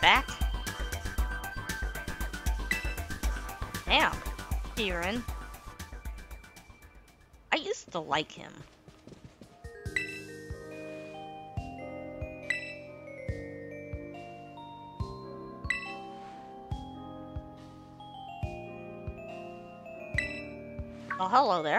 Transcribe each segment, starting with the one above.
back. Damn, Kieran. I used to like him. Oh, hello there.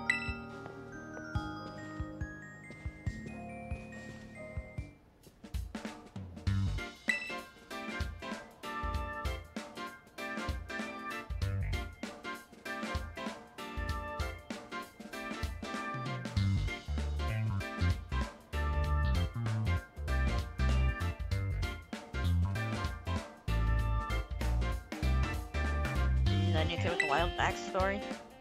Is that new kid with a wild backstory?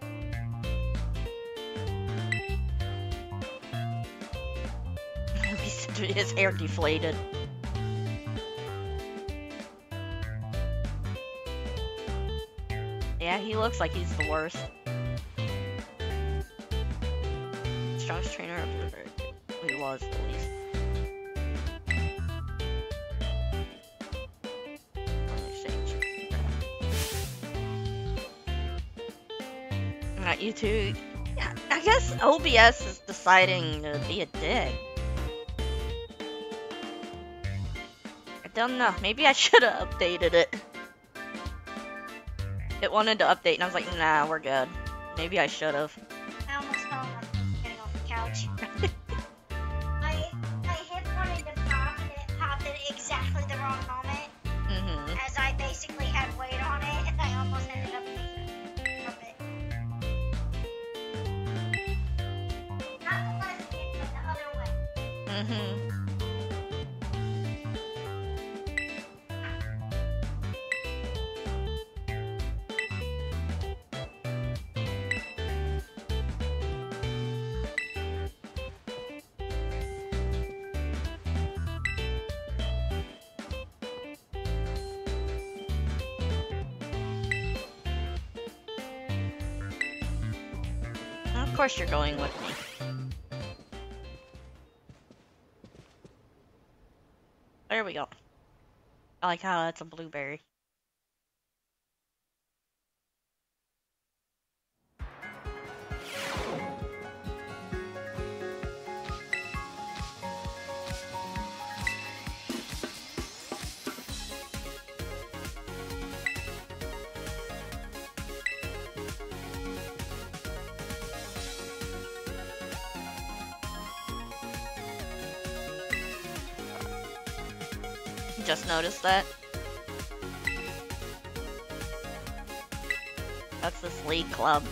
His hair deflated. Yeah, he looks like he's the worst. Strongest trainer observer. He was, at least. Alright, you two. Yeah, I guess OBS is deciding to be a dick. I don't know. Maybe I should have updated it. It wanted to update, and I was like, nah, we're good. Maybe I should have. I almost felt like I was getting off the couch. my hip wanted to pop, and it popped at exactly the wrong moment. Mm-hmm. As I basically had weight on it, and I almost ended up losing from it. Not the left hip, but the other way. Mm-hmm. Of course you're going with me. There we go. I like how that's a blueberry. Just noticed that. That's this league club.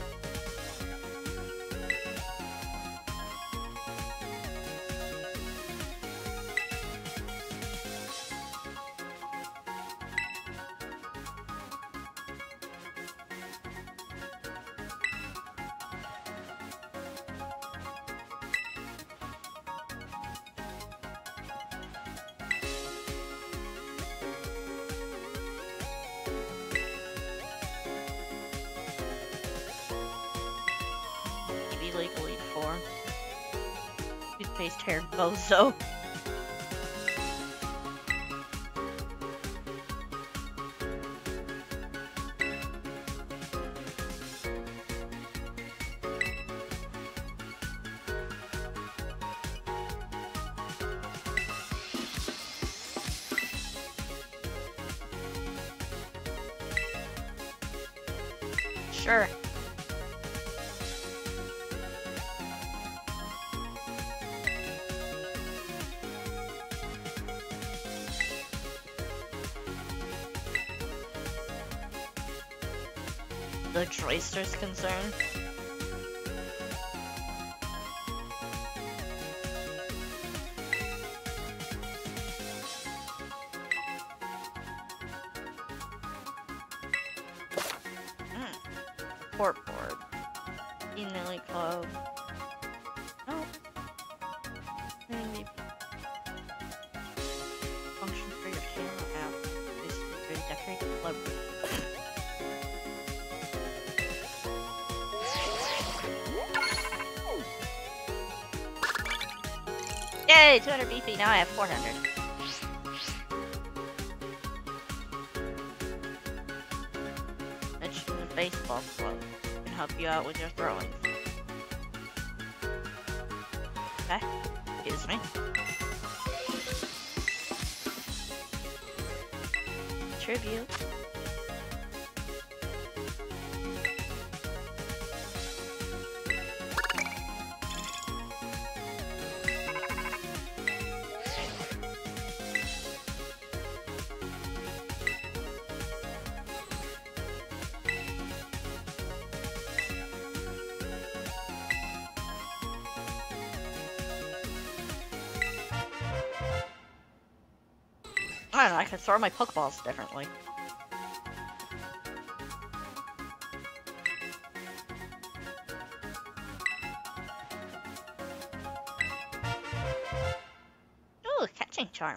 Legally for toothpaste haired bozo. Sure. The Troyster's concerned. Port board. Email club. Nope. Maybe. Function for your camera app. This is to decorate the club. Yay! 200 BP. Now I have 400. baseball club and help you out with your throwing. Okay, excuse me. Tribute. I don't know, I can throw my Pokeballs differently. Ooh, catching charm.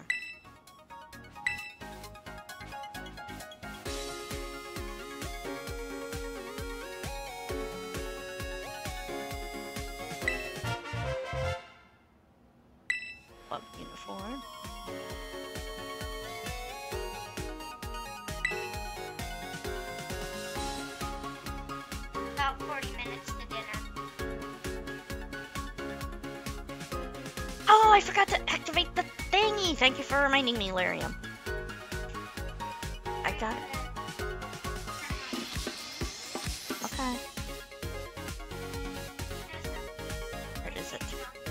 Club uniform. About 40 minutes to dinner. Oh, I forgot to activate the thingy! Thank you for reminding me, Lyrium. I got it. Okay. Where is it?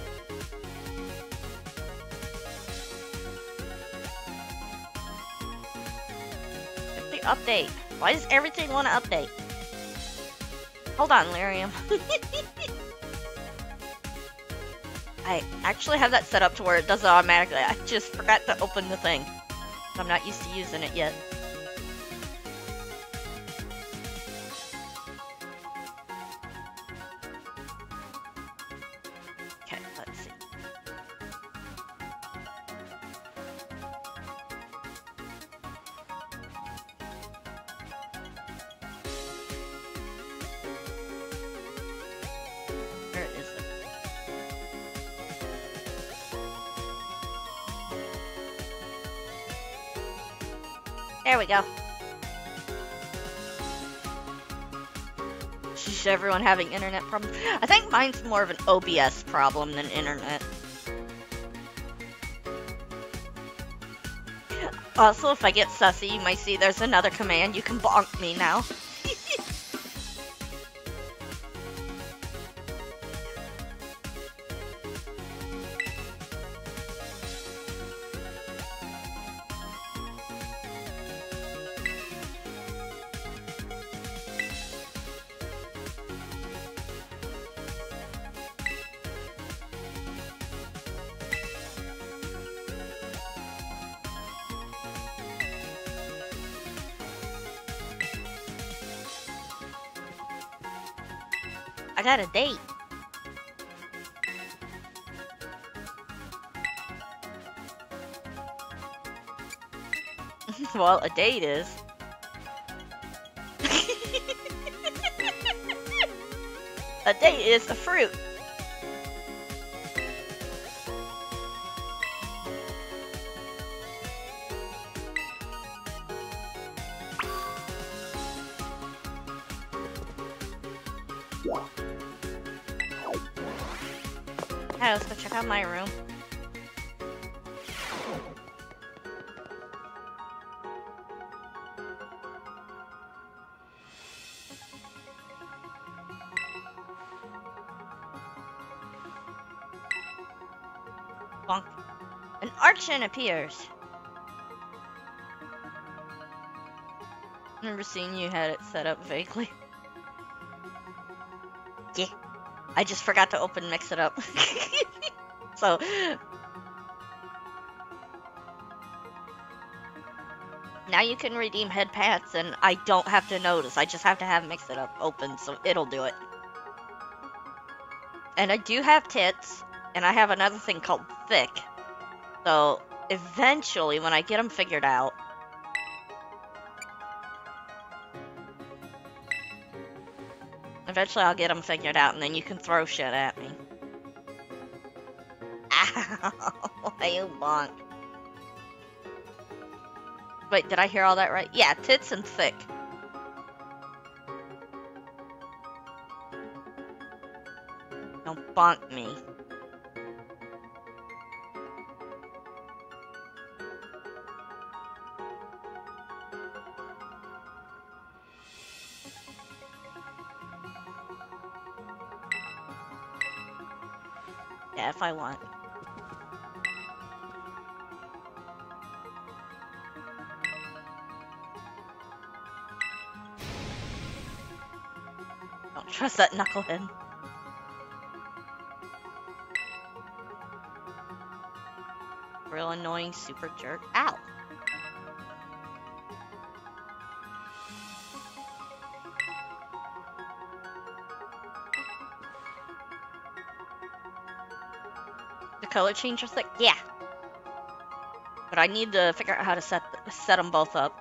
The update. Why does everything want to update? Hold on, Lyrium. I actually have that set up to where it does it automatically. I just forgot to open the thing. I'm not used to using it yet. Okay, let's see. Where is it? There we go. Is everyone having internet problems? I think mine's more of an OBS problem than internet. Also, if I get sussy, you might see there's another command. You can bonk me now. I got a date. Well, a date is. A date is a fruit. Hey, let's go check out my room. Bonk. An Archon appears. I remember seeing you had it set up vaguely. Yeah. I just forgot to open Mix It Up. So now you can redeem head pats and I don't have to notice. I just have to have Mix It Up open, so it'll do it. And I do have tits, and I have another thing called thick. So eventually, when I get them figured out, eventually I'll get them figured out, and then you can throw shit at me. Ow! You bonk. Wait, did I hear all that right? Yeah, tits and thick. Don't bonk me. Yeah, if I want. Don't trust that knucklehead. Real annoying super jerk. Ow! The color change was like, yeah. But I need to figure out how to set them both up.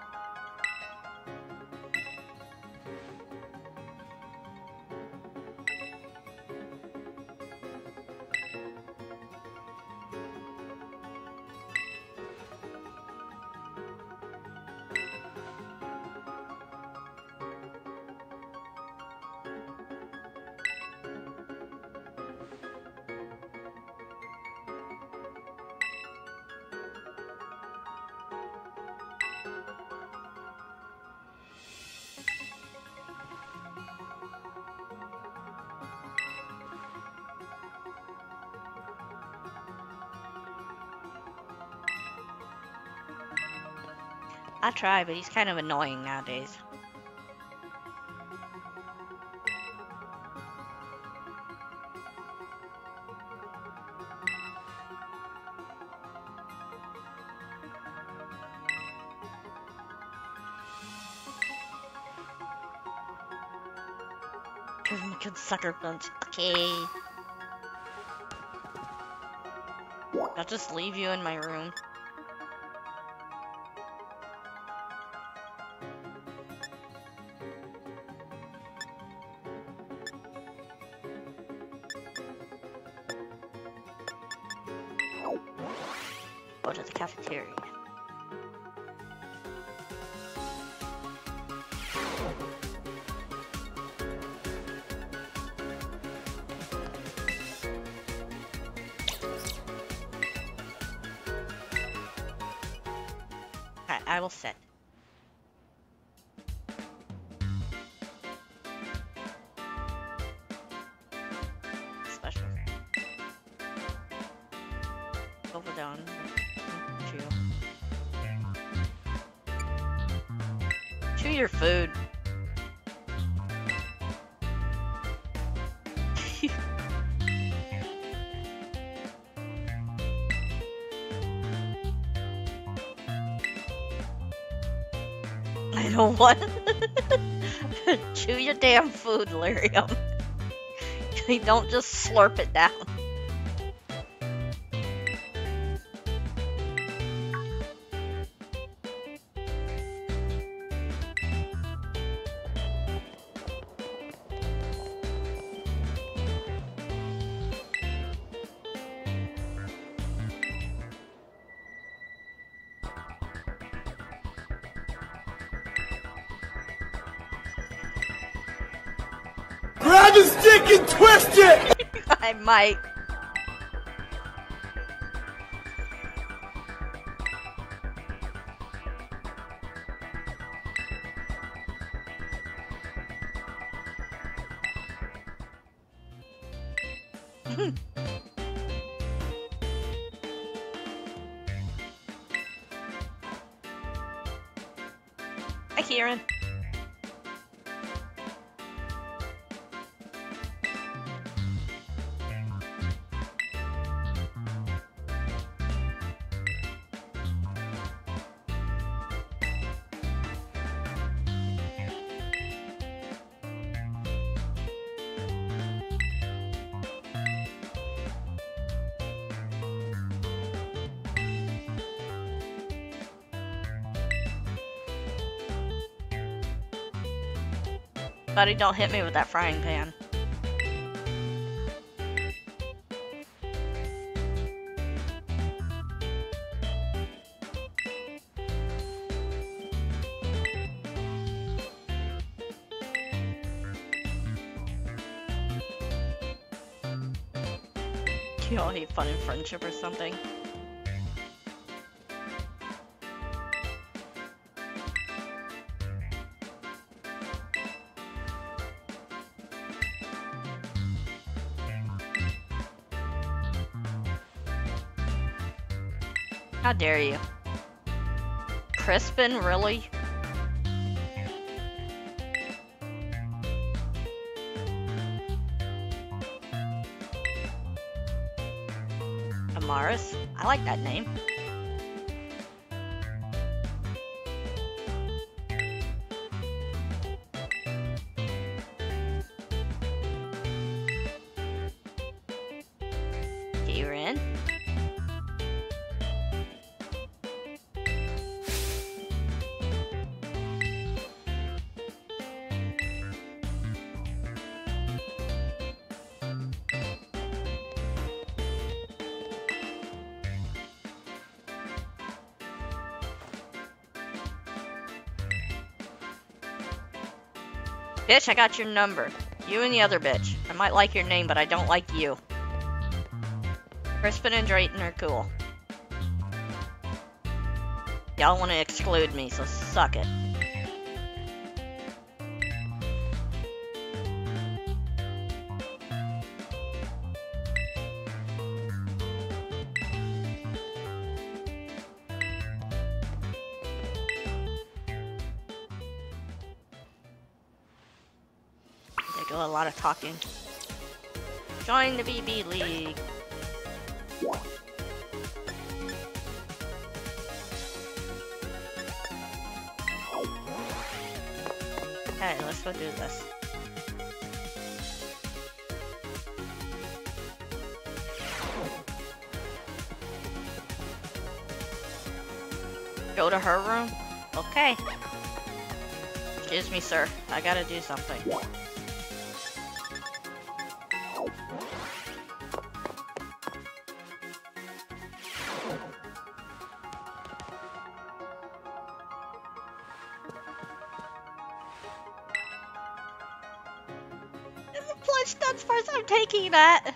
I try, but he's kind of annoying nowadays. Give him a good sucker punch. Okay. I'll just leave you in my room. Go to the cafeteria. Okay, I will sit. Special fan. Over down. Chew your food. I don't want. Chew your damn food, Lyrium. You don't just slurp it down. Grab his dick and twist it! I might. Hi, Kieran. Buddy, don't hit me with that frying pan. You all hate fun and friendship or something. How dare you? Crispin, really? Amaris? I like that name. Kieran? Bitch, I got your number. You and the other bitch. I might like your name, but I don't like you. Crispin and Drayton are cool. Y'all want to exclude me, so suck it. They go a lot of talking. Join the BB League. Okay, let's go do this. Go to her room? Okay. Excuse me, sir. I gotta do something. Plush Dunsparce, I'm taking that.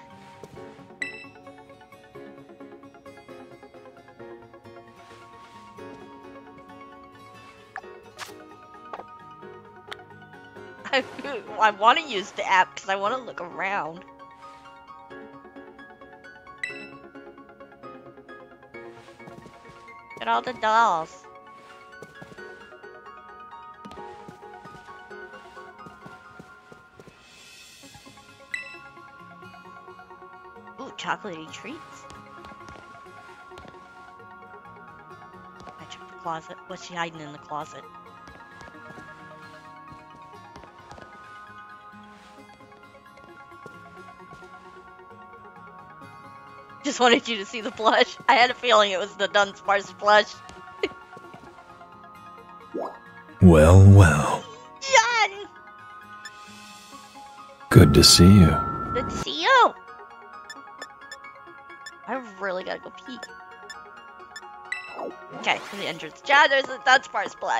I want to use the app because I want to look around. Get all the dolls. Ooh, chocolatey treats. I checked the closet. What's she hiding in the closet? Just wanted you to see the plush. I had a feeling it was the Dunsparce plush. Well, well. John! Good to see you. Good to see you! I really gotta go pee. Okay, to the entrance. John, there's a Dunsparce plush.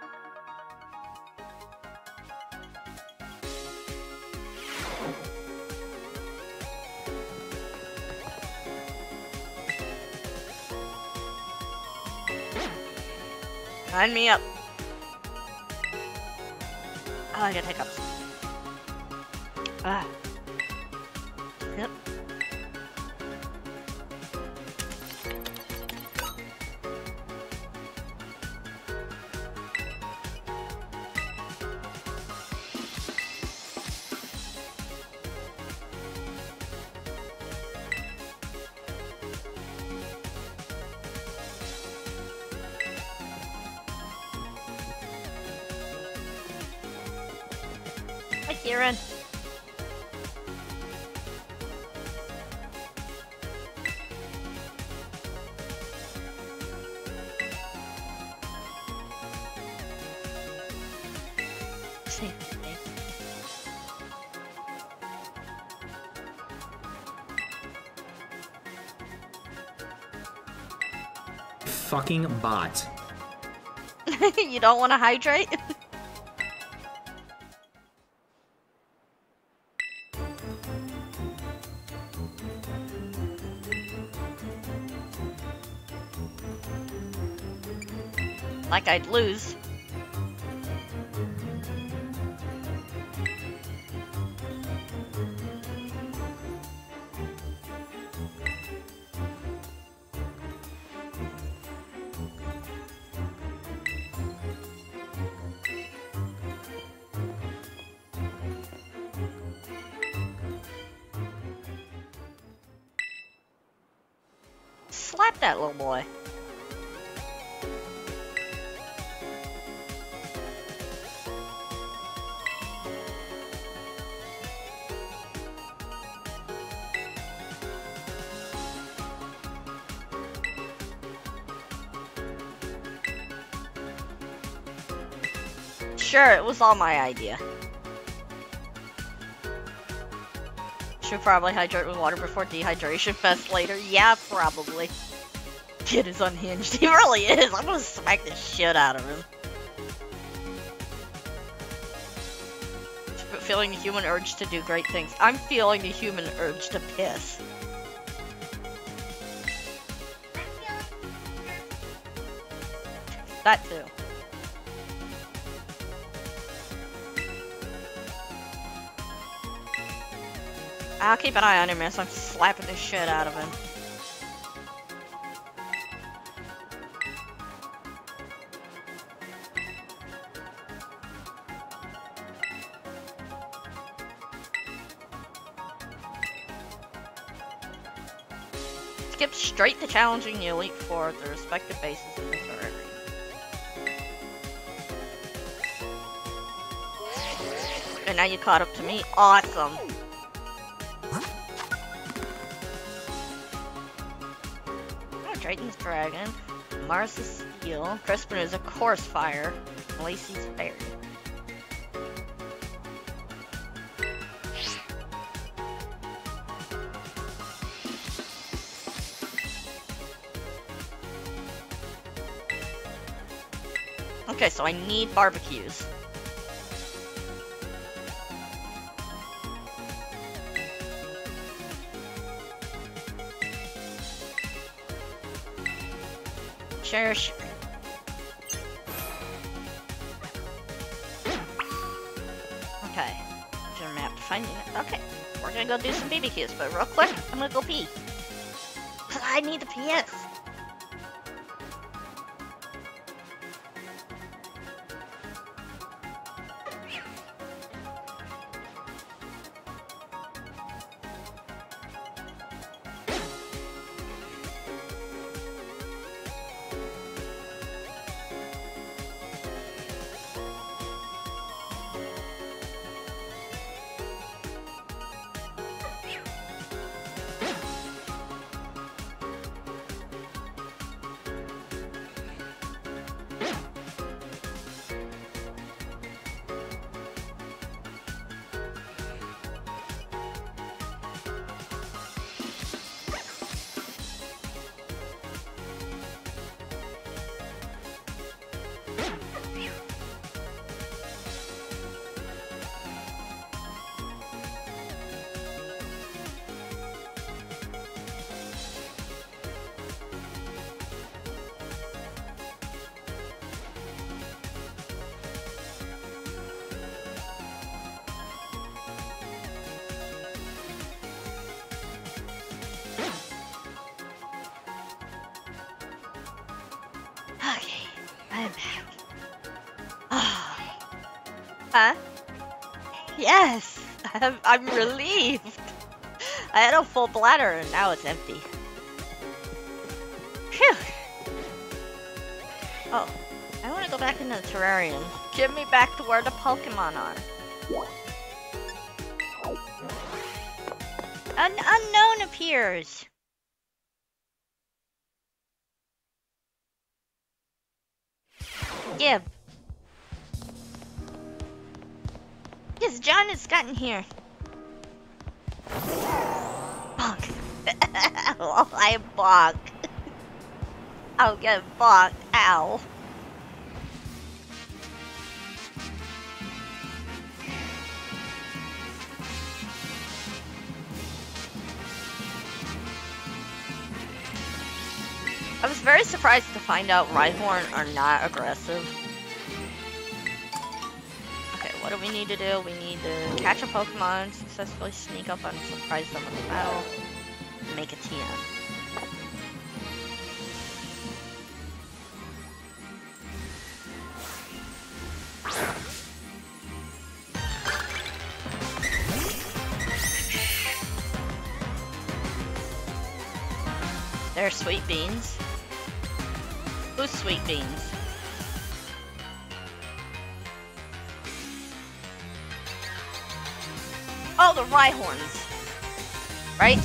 Sign me up. Oh, I got hiccups. Ah. Yep. Hi, Kieran. Fucking bot. You don't want to hydrate? Like I'd lose. Slap that little boy. Sure, it was all my idea. Should probably hydrate with water before dehydration fest later. Yeah, probably. Kid is unhinged. He really is. I'm gonna smack the shit out of him. Feeling the human urge to do great things. I'm feeling the human urge to piss. That too. I'll keep an eye on him as I'm slapping the shit out of him. Skip straight to challenging the Elite Four at their respective bases in the terrain. And now you caught up to me. Awesome. Drayton's Dragon, Mars' Steel, Crispin is a Course Fire, Lacey's Fairy. Okay, so I need barbecues. Sure. Okay. Turn a map to find it. Okay. We're gonna go do some BBQs, but real quick, I'm gonna go pee. Cause I need the PS. Okay, I'm back. Huh? Yes! I'm relieved! I had a full bladder and now it's empty. Phew! Oh, I want to go back into the terrarium. Get me back to where the Pokemon are. An unknown appears! Gib. Yes, John has gotten here. Bonk. Oh, I bonk. I'll get bonked. Ow. I'm was very surprised to find out Rhyhorn are not aggressive. Okay, what do we need to do? We need to catch a Pokemon, successfully sneak up and surprise them in the battle, and make a TM. They're Sweet Beans. Who's Sweet Beans? Oh, the Rhyhorns. Right?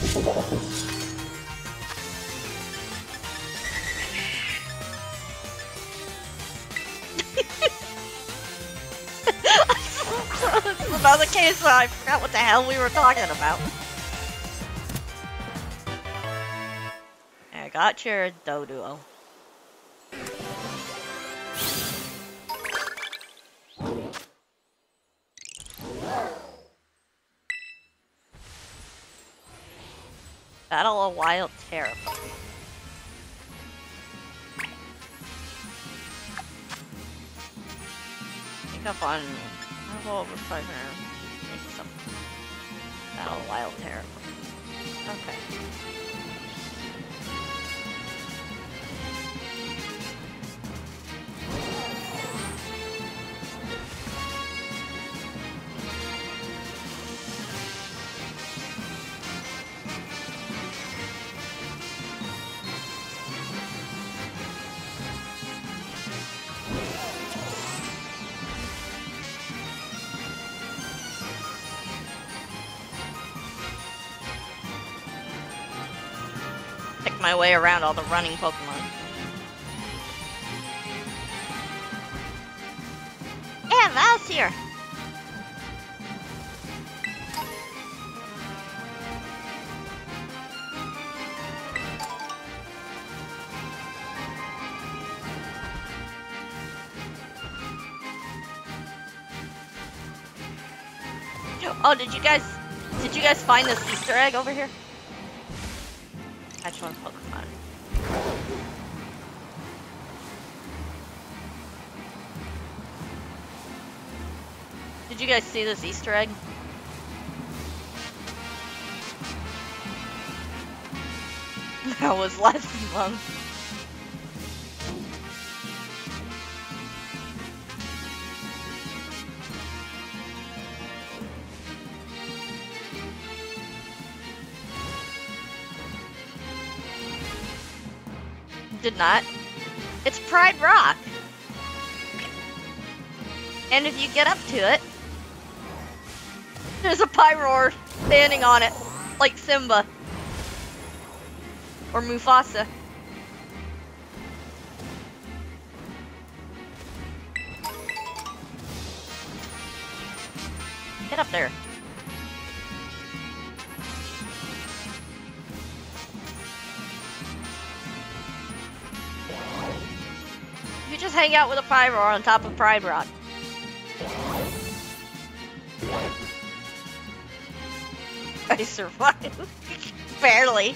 This is another case where I forgot what the hell we were talking about. I got your Doduo. Battle a Wild Terrapin. Pick up on level over 500. Make some. Battle a Wild Terrapin. Okay. My way around all the running Pokemon. Yeah, Val's here. Oh, did you guys find this Easter egg over here? Catch one Pokemon. Did you guys see this Easter egg? That was last month. Did not. It's Pride Rock. And if you get up to it, there's a Pyroar standing on it, like Simba. Or Mufasa. Get up there. You just hang out with a Pyroar on top of Pride Rock. I survived. Barely.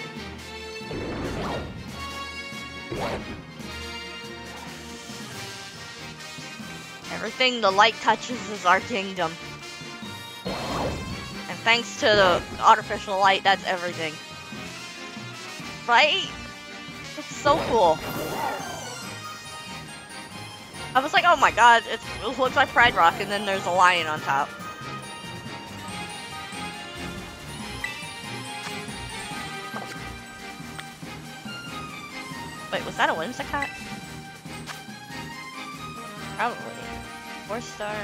Everything the light touches is our kingdom. And thanks to the artificial light, that's everything. Right? It's so cool. I was like, oh my god, it looks like Pride Rock, and then there's a lion on top. Wait, was that a Whimsicott? Probably. 4-star.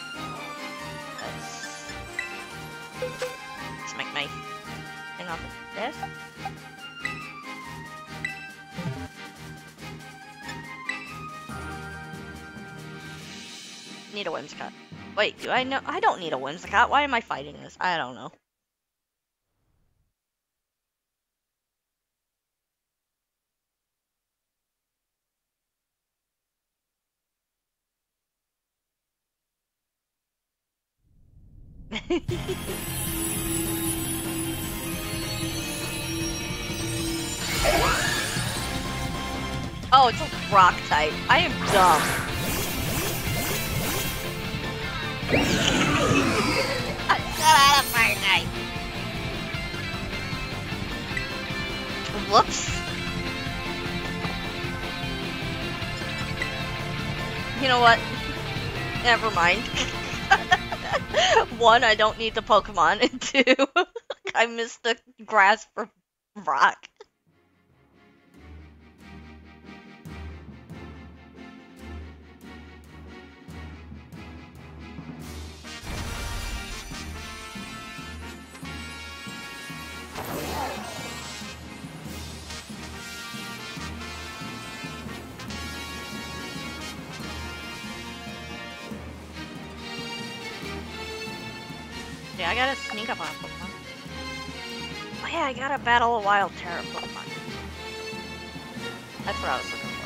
Let's make my thing off of this. Need a Whimsicott. Wait, do I know? I don't need a Whimsicott. Why am I fighting this? I don't know. Oh, it's a rock type. I am dumb. Get out of fire type. Whoops. You know what? Never mind. One, I don't need the Pokemon, and two, I missed the grass for rock. Yeah, I gotta sneak up on a Pokemon. Oh yeah, I gotta battle a wild Terra Pokemon. That's what I was looking for.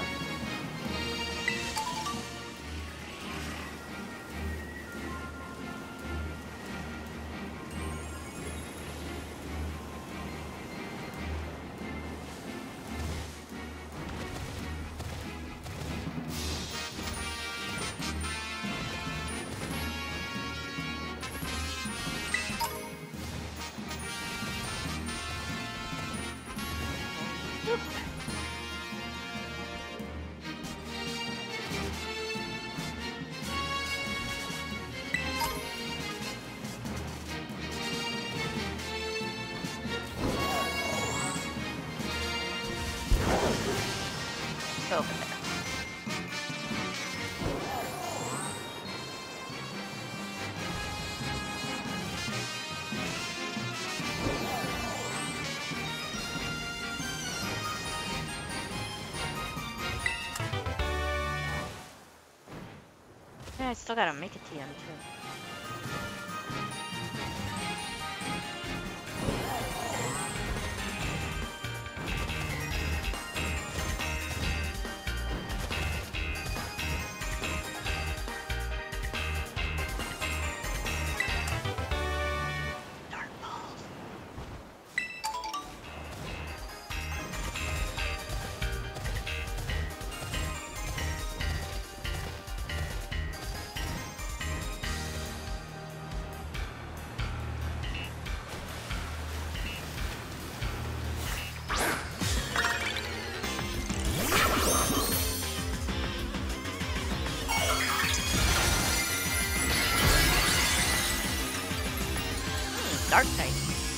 Over there. Yeah, I still gotta make a TM too. Dark type.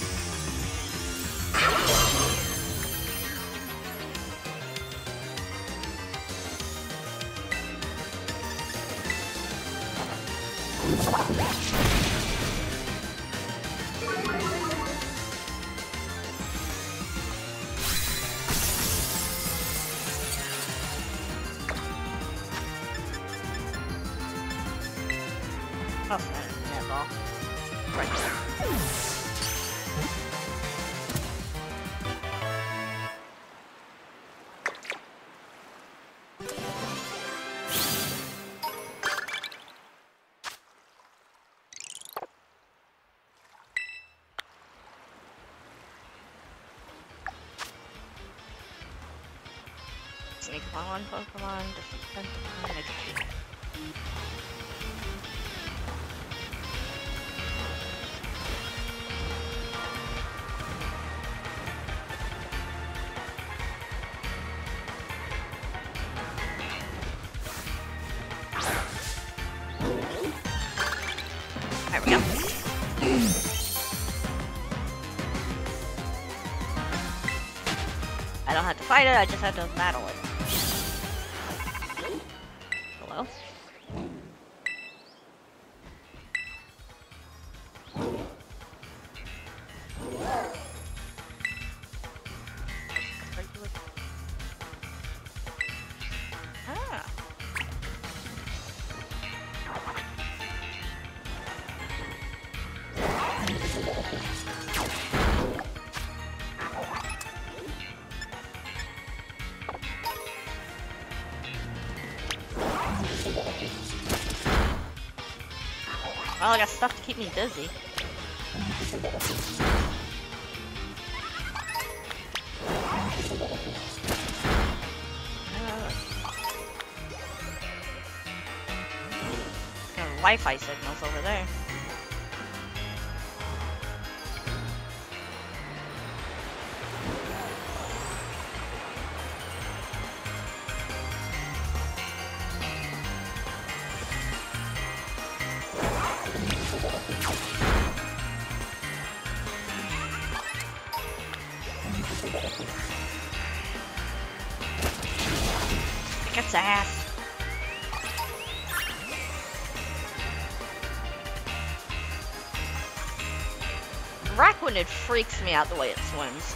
Oh, that ball. Right there. Sneak up on one Pokemon, defeat Pokemon, make a few. There we go. I don't have to fight it, I just have to battle it. Hello? Ah. Well, I got stuff to keep me busy. Wi-Fi signals over there. Kick its ass. Raquinid freaks me out the way it swims.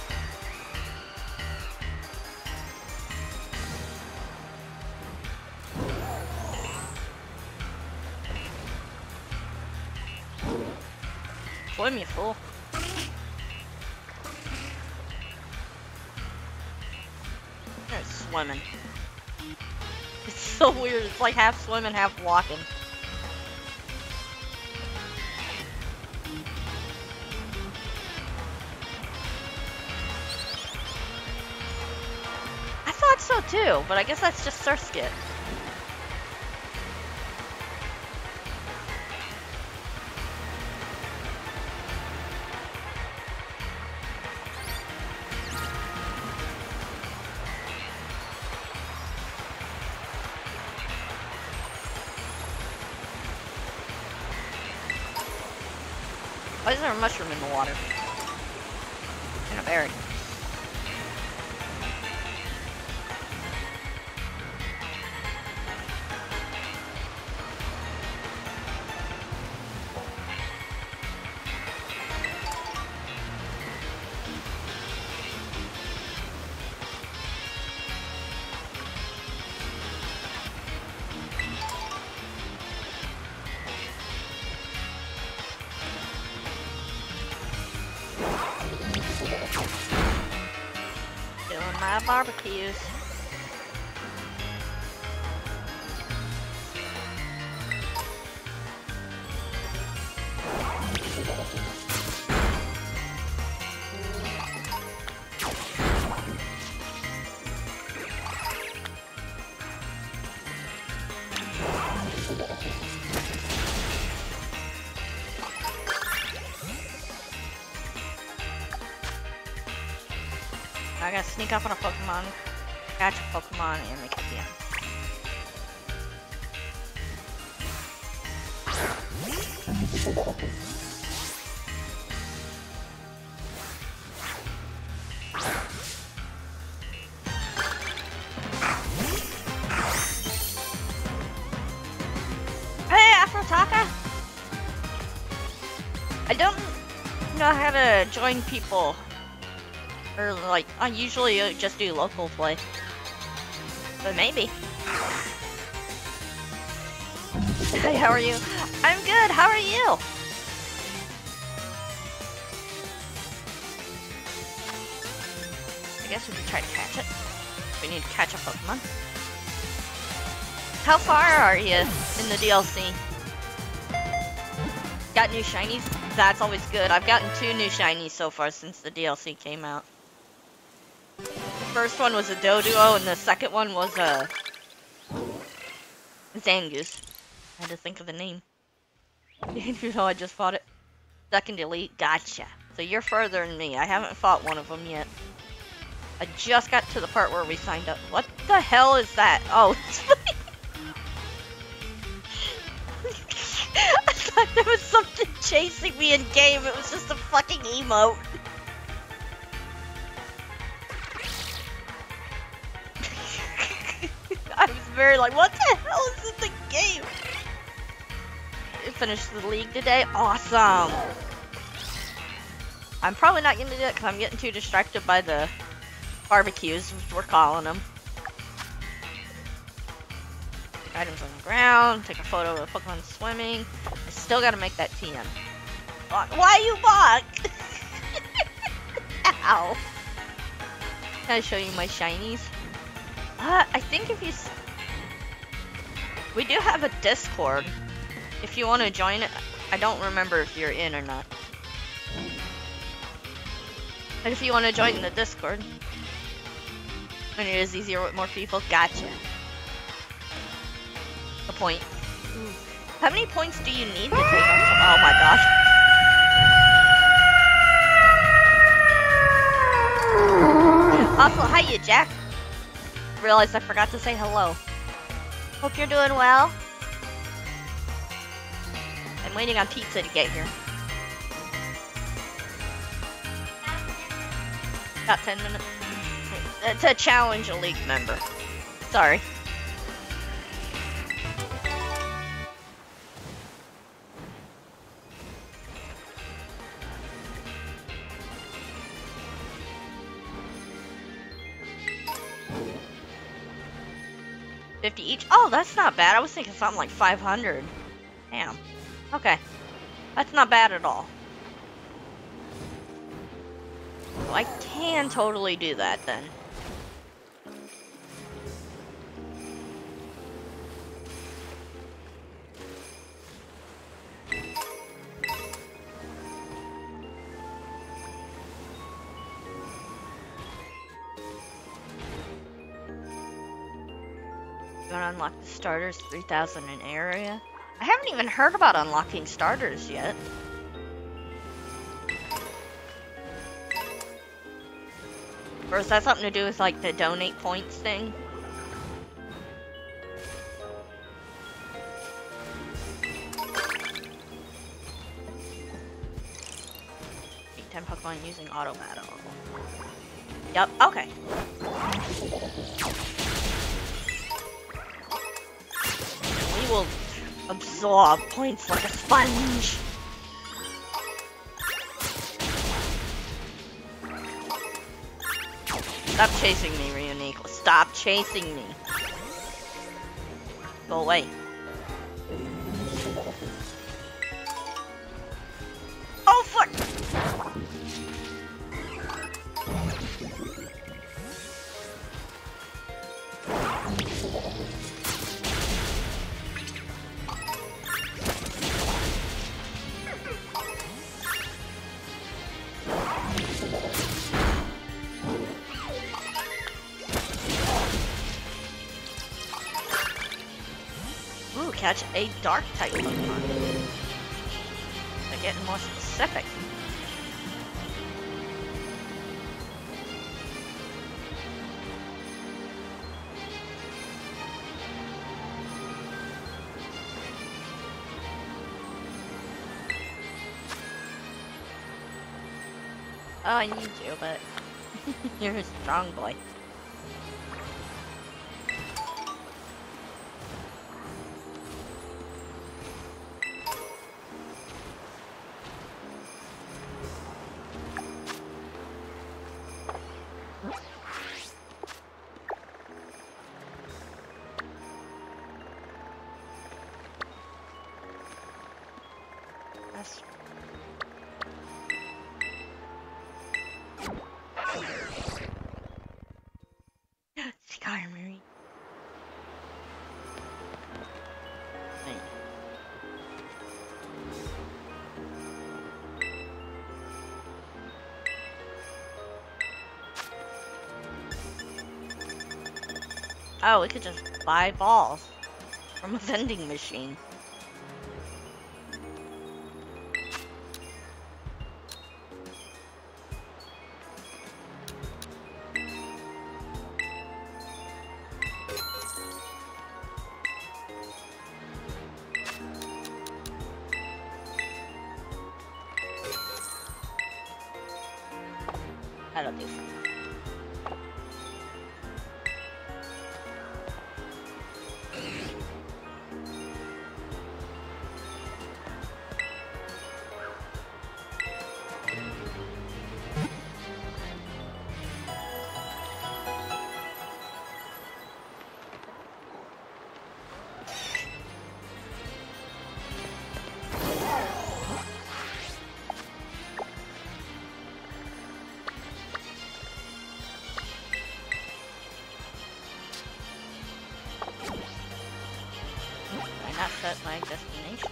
Swim, you fool. It's swimming. It's so weird. It's like half swimming, half walking. I thought so too, but I guess that's just Surskit. Why is there a mushroom in the water? And a berry. Doing my barbecues. I gotta sneak up on a Pokemon, catch a Pokemon, and make it the end. Hey, Afrotaka! I don't know how to join people. Or like, I usually just do local play. But maybe. Hey, how are you? I'm good, how are you? I guess we could try to catch it. We need to catch a Pokemon. How far are you in the DLC? Got new shinies? That's always good. I've gotten 2 new shinies so far since the DLC came out. First one was a Doduo, and the second one was a Zangoose. I had to think of the name. Even though I just fought it. Second elite, gotcha. So you're further than me. I haven't fought one of them yet. I just got to the part where we signed up. What the hell is that? Oh, I thought there was something chasing me in game. It was just a fucking emote. I was very like, what the hell is in the game? We finished the league today. Awesome. I'm probably not gonna do it because I'm getting too distracted by the barbecues, which we're calling them. Items on the ground. Take a photo of the Pokemon swimming. I still gotta make that TM. Why you balk? Ow. Can I show you my shinies? I think if you... We do have a Discord. If you want to join it, I don't remember if you're in or not. But if you want to join the Discord, and it is easier with more people, gotcha. The point. Ooh. How many points do you need to take off? Oh my gosh. Also, hiya, Jack. Realized I forgot to say hello. Hope you're doing well. I'm waiting on pizza to get here. About 10 minutes. To challenge a league member. Sorry. $50 each? Oh, that's not bad. I was thinking something like 500. Damn. Okay. That's not bad at all. So I can totally do that then. Gonna unlock the starters, 3,000 in area. I haven't even heard about unlocking starters yet. Or is that something to do with like the donate points thing? Beat 10 Pokemon using auto battle. Yep, okay. We will absorb points like a sponge. Stop chasing me, Reunique. Stop chasing me. Go away. Oh, fuck! Ooh, catch a dark type Pokemon. They're getting more specific. Oh, I need you, but you're a strong boy. That's Skarmory. Wait. Oh, we could just buy balls from a vending machine. That'll do. Not set my destination.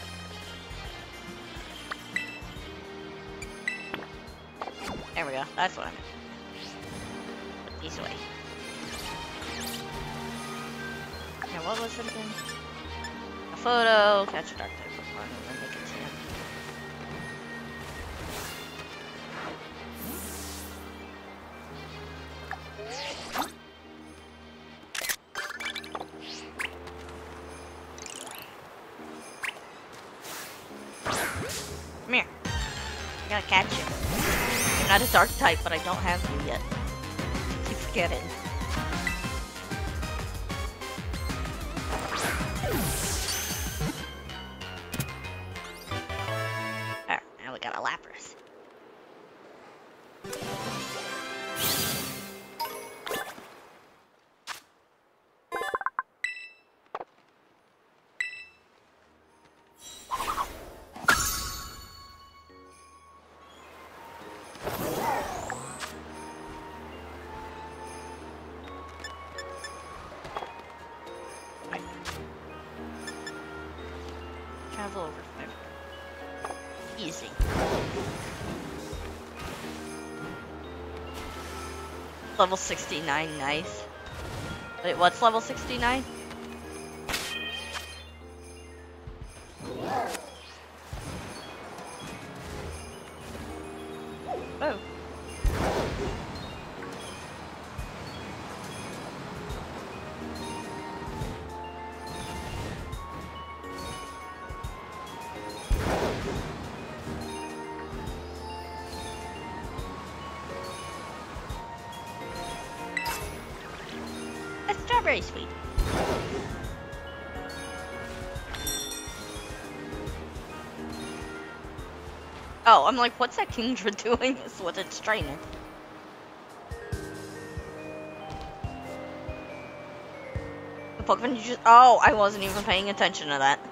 There we go. That's what I meant. This way. Now, what was it again? A photo, catch a dark type Pokemon, and then make a TM. Come here. I gotta catch you. You're not a dark type, but I don't have you yet. Keep forgetting. Alright, now we got a Lapras. Travel over 5. Easy. Level 69, nice. Wait, what's level 69? Oh. That's strawberry sweet. Oh, I'm like, what's that Kingdra doing? Is what it's training. The Pokemon you just— oh, I wasn't even paying attention to that.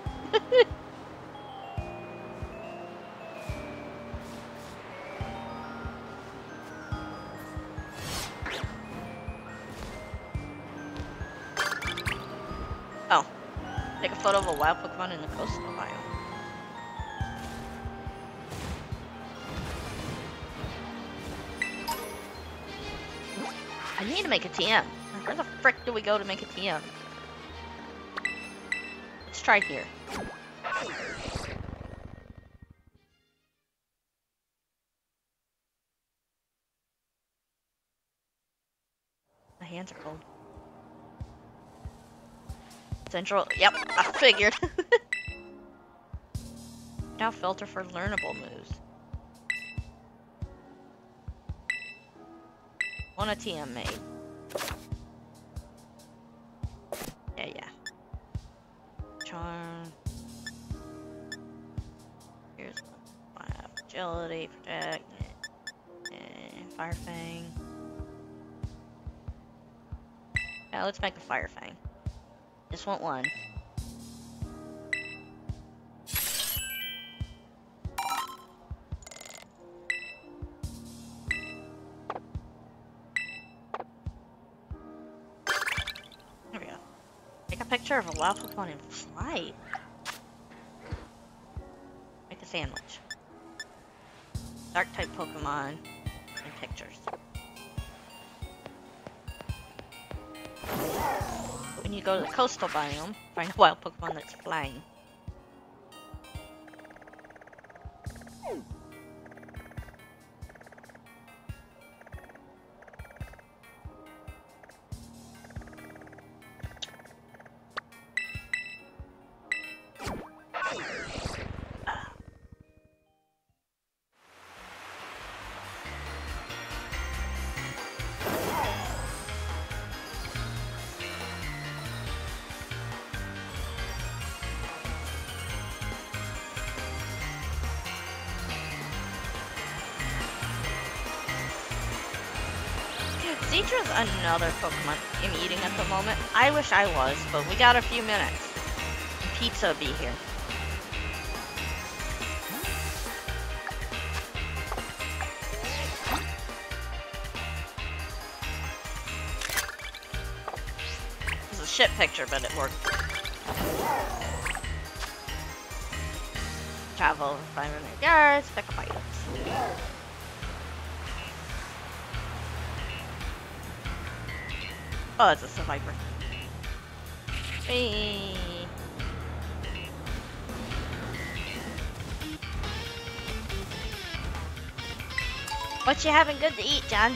Oh. Take a photo of a wild Pokemon in the coastal biome. I need to make a TM. Where the frick do we go to make a TM? Let's try here. My hands are cold. Central— yep, I figured. Now filter for learnable moves. Want a TM made. Yeah. Charm. Here's one. Agility, protect, and Fire Fang. Now let's make a Fire Fang. Just want one. There we go. Take a picture of a wild Pokemon in flight. Make a sandwich. Dark type Pokemon and pictures. When you go to the coastal biome, find a wild Pokemon that's flying. Zedra's another Pokemon I'm eating at the moment. I wish I was, but we got a few minutes. And pizza will be here. It's a shit picture, but it worked. Travel 500 yards, pick up items. Oh, it's a survivor. Hey. What you having good to eat, John?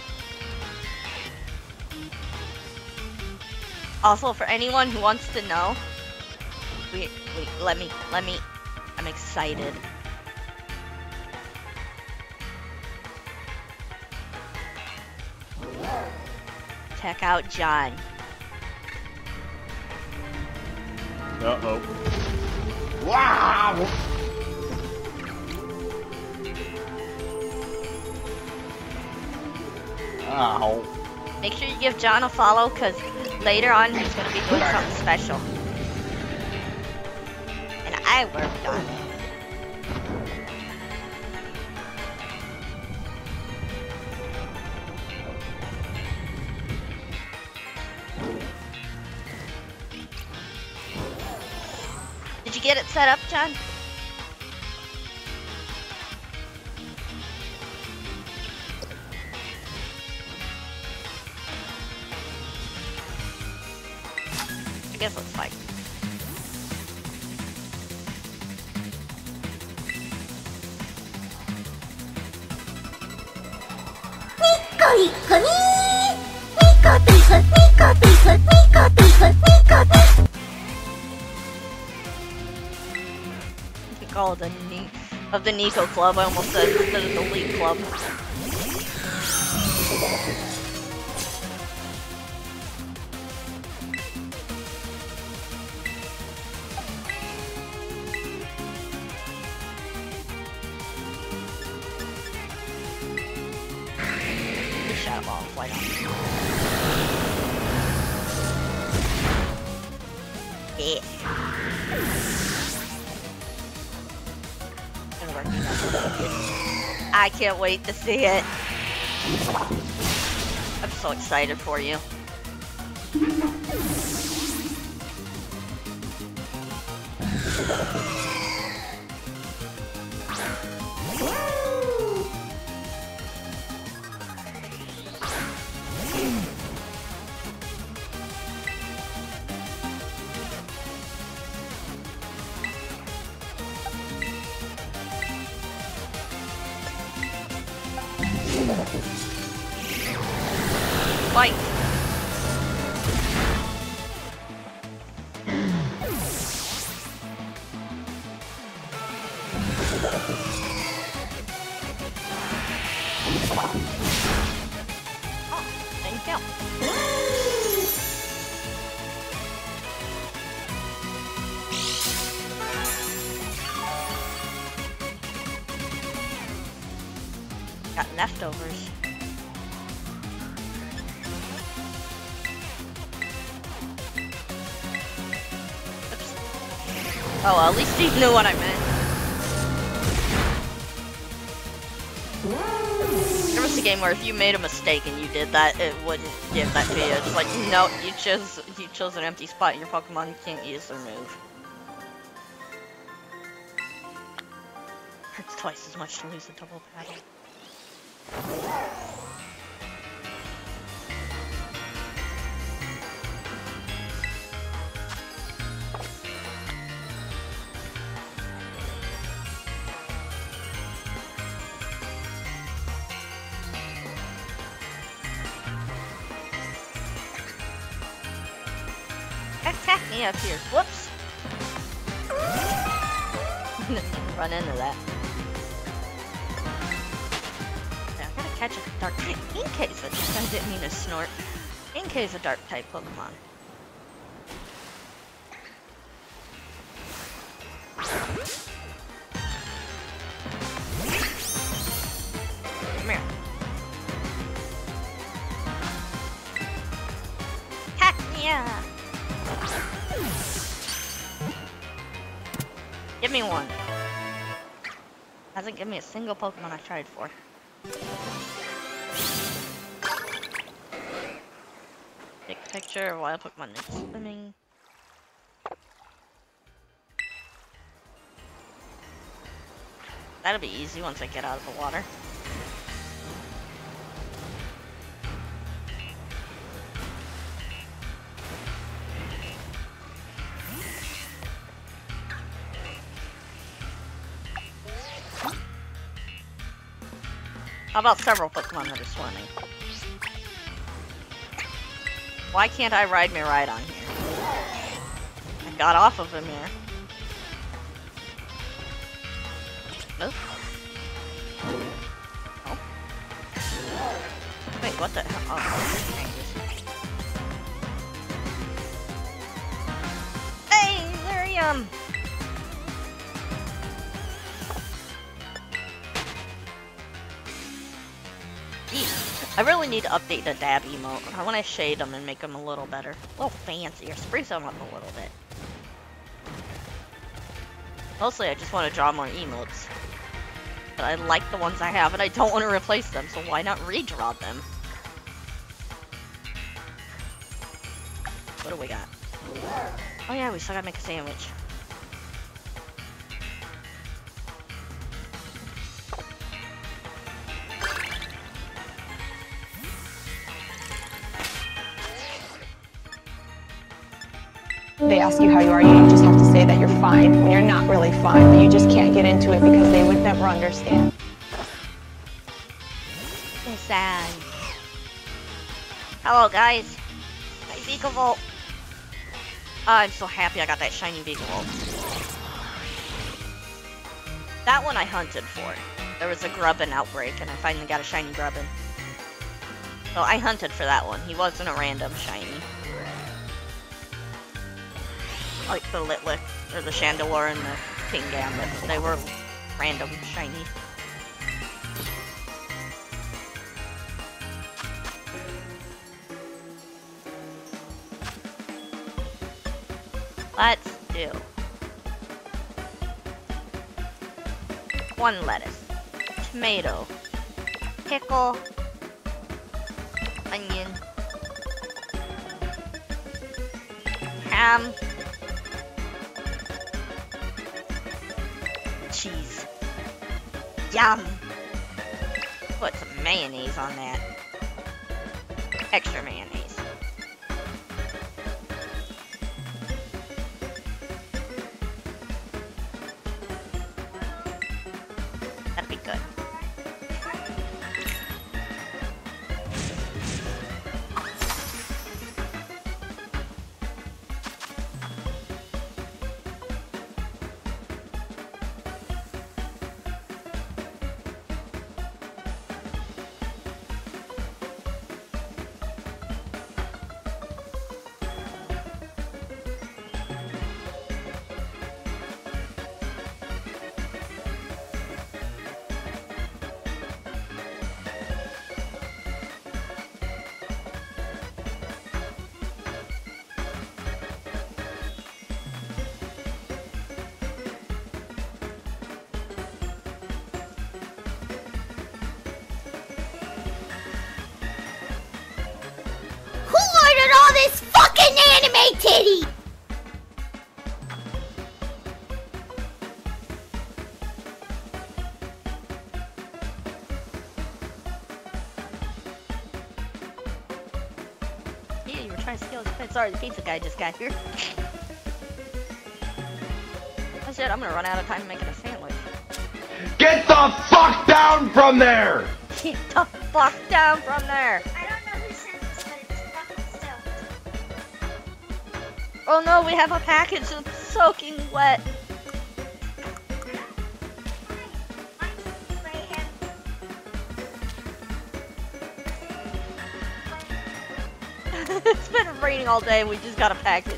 Also, for anyone who wants to know, wait, let me, I'm excited. Check out John. Uh-oh. Wow! Ow. Make sure you give John a follow, because later on he's going to be doing something special. And I worked on it. Did you get it set up, John? I guess let's fight. Call it the Nico Club. I almost said instead of the League Club. Shadow ball, flight on. Yeah. Gonna work. I can't wait to see it. I'm so excited for you. Fight! Oh, thank you. Got leftovers. Oh, well, at least he knew what I meant. There was a game where if you made a mistake and you did that, it wouldn't give that to you. It's like, no, you chose an empty spot in your Pokemon, you can't use their move. Hurts twice as much to lose a double battle. Attack me up here. Whoops. Run into that. Yeah, I gotta catch a dark type. Inkay's I didn't mean to snort. Inkay's a dark type Pokemon. Come here. Cacnea! Give me one. Hasn't given me a single Pokemon I tried for. Take a picture of wild Pokemon that's swimming. That'll be easy once I get out of the water. How about several Pokemon that are swimming? Why can't I ride Mirai on here? I got off of him here. Nope. Oh. Wait, what the hell? Oh, hey, Lyrium! I really need to update the dab emote. I want to shade them and make them a little better. A little fancier. Spruce them up a little bit. Mostly I just want to draw more emotes. But I like the ones I have and I don't want to replace them, so why not redraw them? What do we got? Oh yeah, we still gotta make a sandwich. They ask you how you are, you just have to say that you're fine when you're not really fine, but you just can't get into it because they would never understand. It's sad. Hello guys. Hi Vikavolt. I'm so happy I got that shiny Vikavolt. That one I hunted for. There was a Grubbin outbreak and I finally got a shiny Grubbin. So I hunted for that one. He wasn't a random shiny. Like the Litwick, or the Chandelure and the Kingambit. They were random shiny. Let's do 1 lettuce, tomato, pickle, onion, ham, cheese. Yum! Put some mayonnaise on that. Extra mayonnaise. That'd be good. All this fucking anime titty! Yeah, you were trying to steal his pet. Sorry, the pizza guy just got here. I said I'm gonna run out of time making a sandwich. Get the fuck down from there! Get the fuck down from there! I don't know who sent this, but it's fucking stoked. Oh no, we have a package that's soaking wet. It's been raining all day, we just got a package.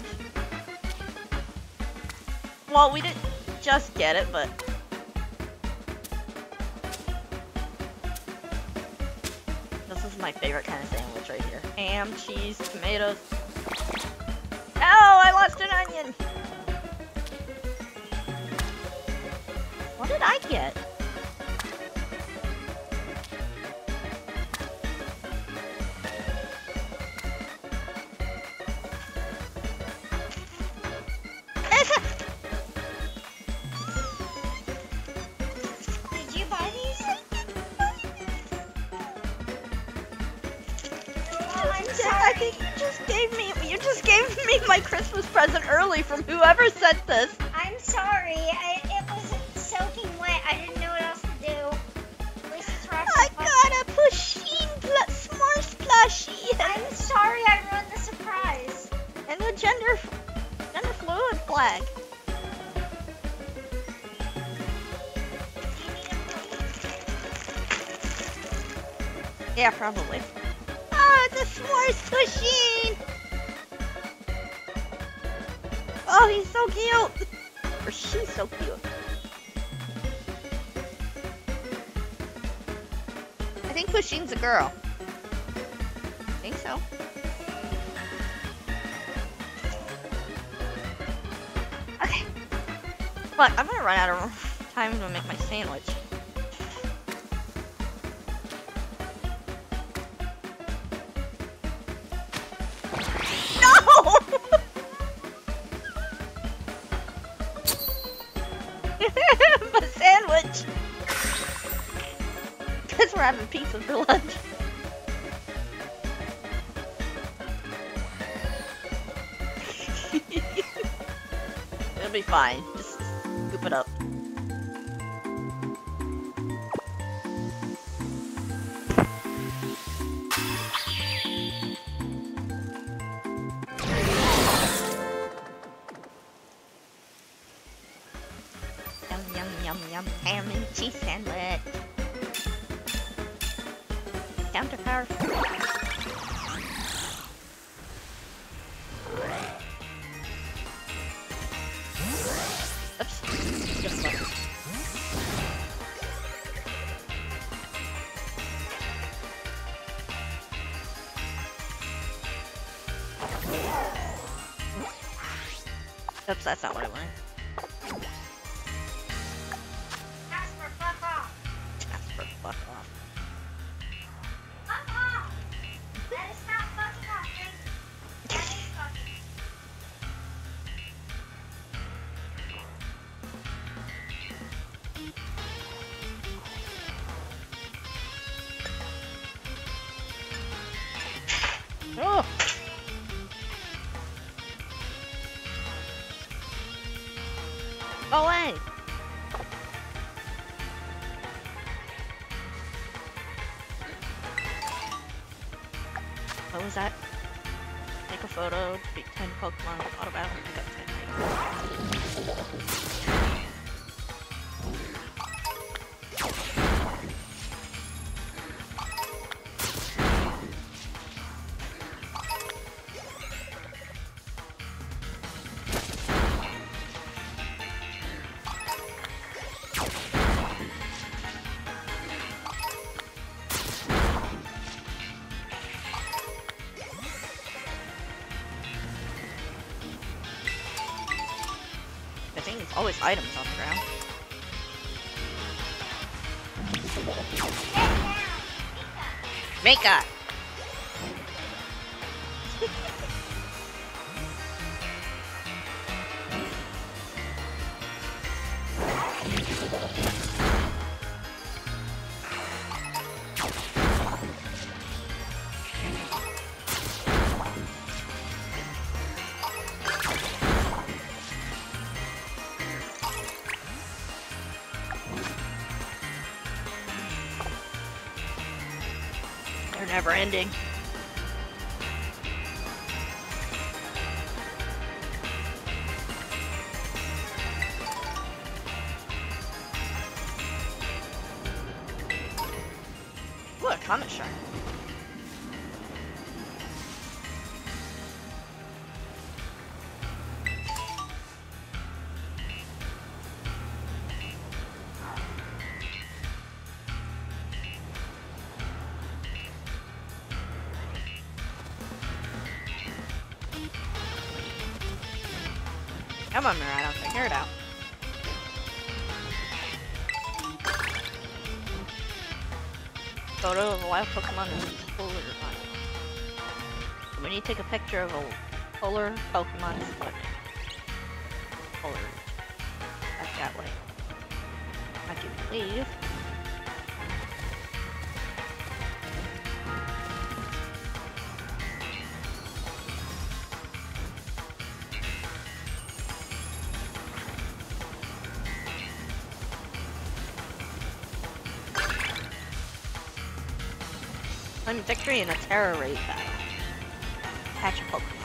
Well, we didn't just get it, but... This is my favorite kind of sandwich right here. Ham, cheese, tomatoes. Oh, I lost an onion! What did I get? Did you buy these? Oh, I'm I sorry. think you just gave me my Christmas present early from whoever sent this. I'm sorry. It was soaking wet. I didn't know what else to do. At least try I got Yeah, probably. Oh, it's a S'mores machine! Oh, he's so cute! Or she's so cute. I think Pushine's a girl. I think so. Okay. But I'm gonna run out of time to make my sandwich. No! My sandwich! Because we're having pizza for lunch. It'll be fine. Just scoop it up. Yum, yum, yum, yum. Ham and cheese sandwich. Counter power. Oops. Just look. Oops, that's not what I wanted. Jasper, fuck off. Jasper, fuck off. Fuck off. That is not fucking off, Jake. That is fucking. Oh! Go away! What was that? Take a photo, beat 10 Pokemon, auto battle, pick up 10 items. I think it's always items on the ground. Mika! They're never ending. Ooh, a comet shark. Come on, Miraidon, figure it out. Photo of a wild Pokemon in the polar biome. When you take a picture of a polar Pokemon, what? Polar. Back that way. I can leave. Claim victory in a Terra Raid battle. Catch a Pokemon.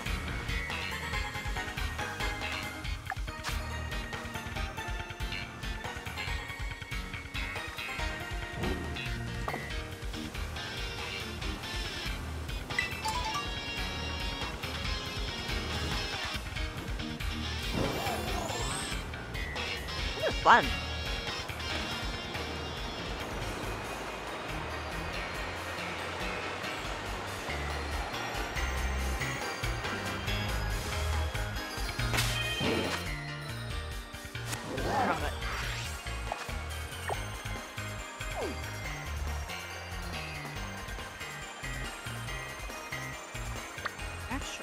fun. From it. Actually.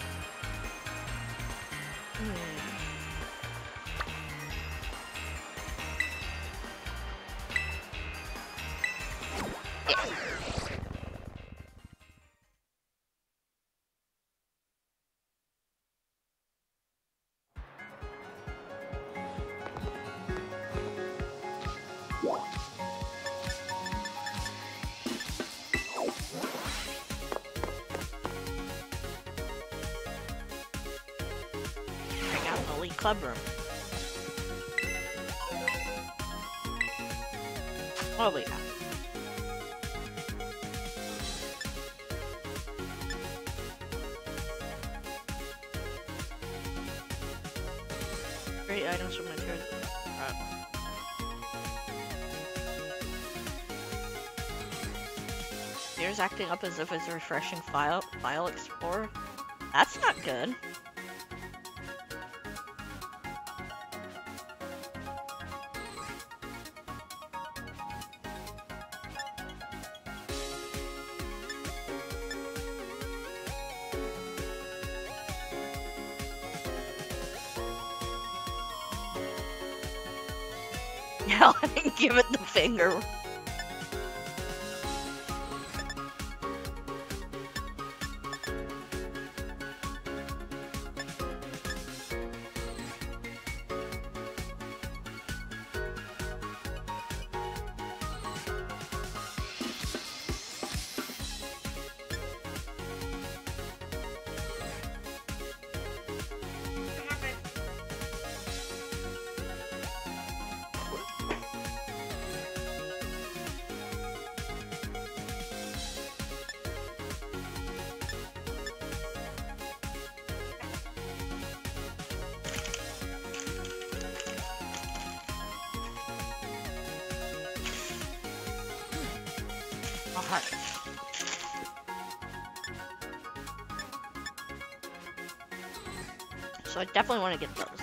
Hang out in the Elite Club room. Oh, yeah. Great items from my turn. Here's acting up as if it's a refreshing file explorer. That's not good. Hell, I didn't give it the finger. Alright. So I definitely want to get those.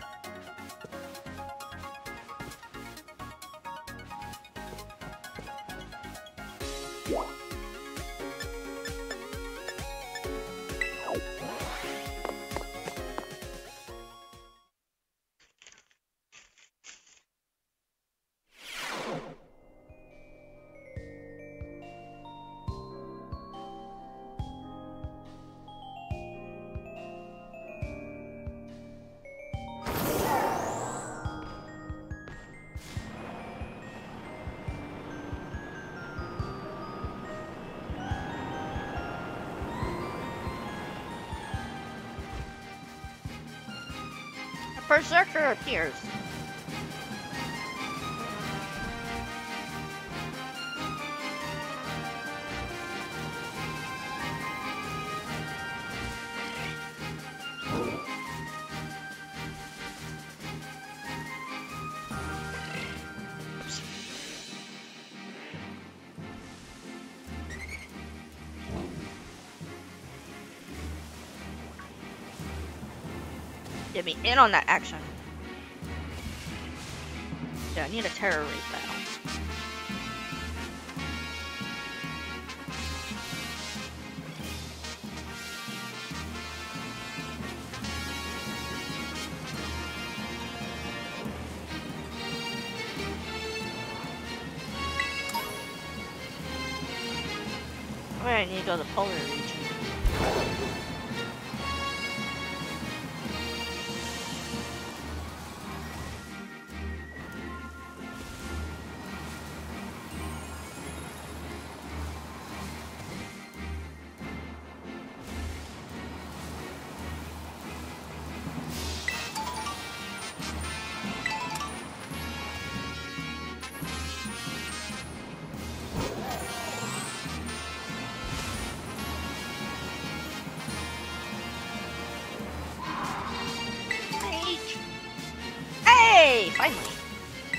Berserker appears. Get me in on that action. Yeah, I need a terror rate battle. Wait, I need to go to the polar region. Hey, finally.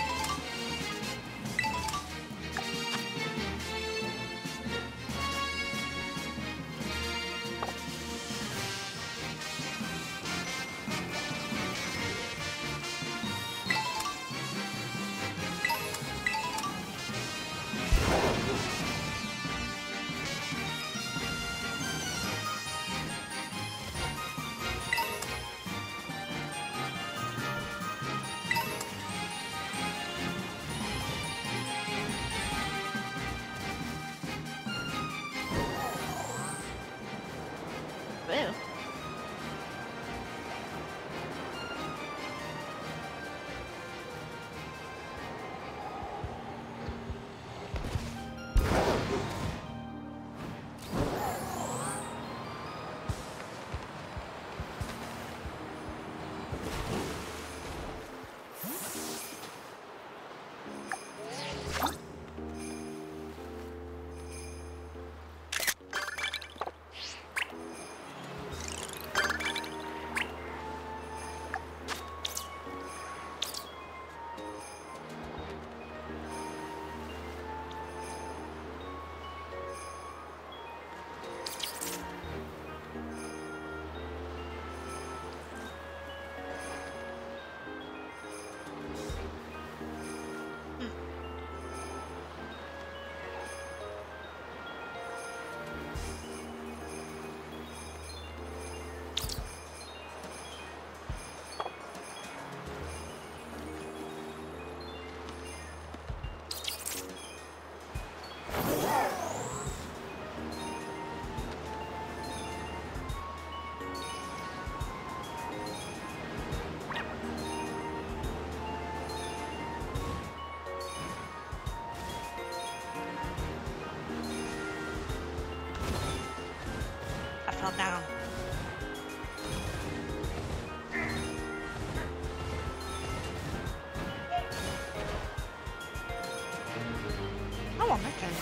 on, my turn.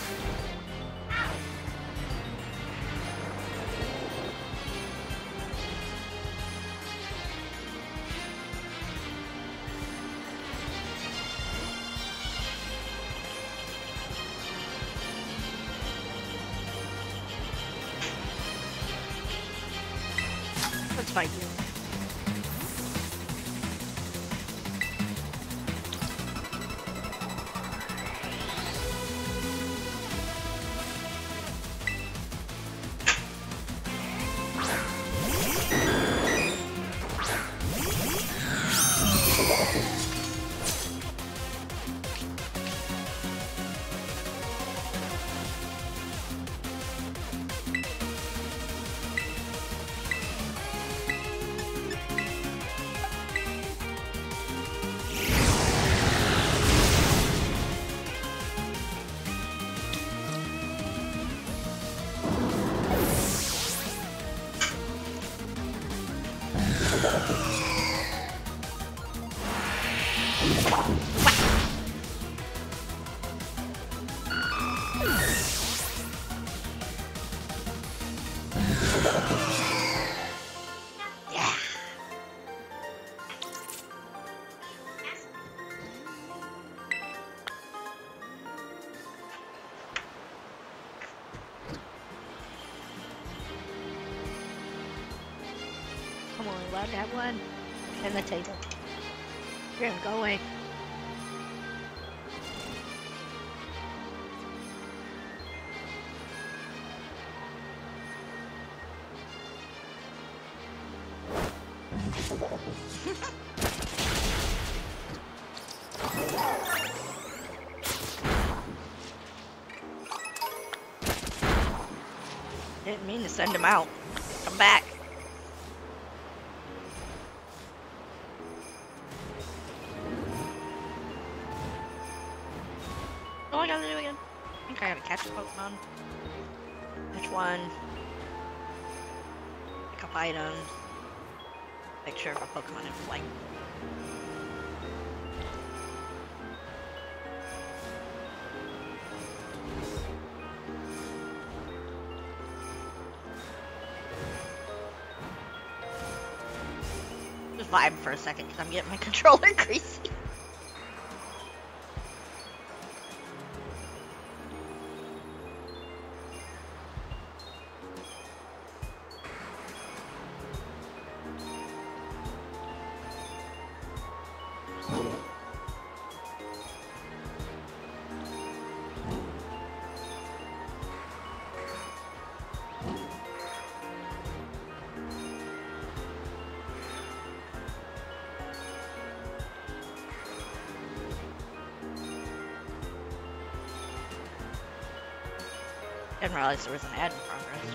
Let's fight you. Yeah. Come on, allowed to have one. And the table. Grim, go away. Didn't mean to send him out. Come back. Oh, I gotta do it again. I think I gotta catch a Pokemon. Which one? Pick up items. Make sure if a Pokemon in flight. Just vibe for a second because I'm getting my controller greasy. Didn't realize there was an ad in progress.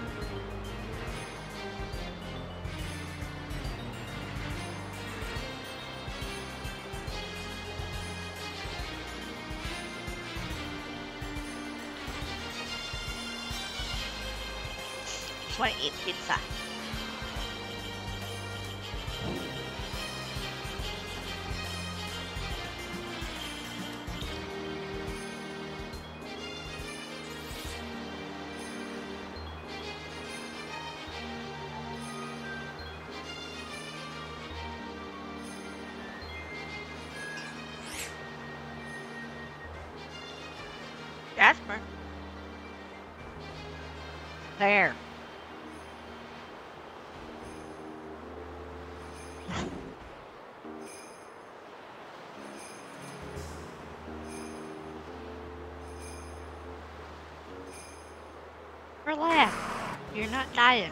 Just want to eat pizza. Jasper. There. Relax. You're not dying.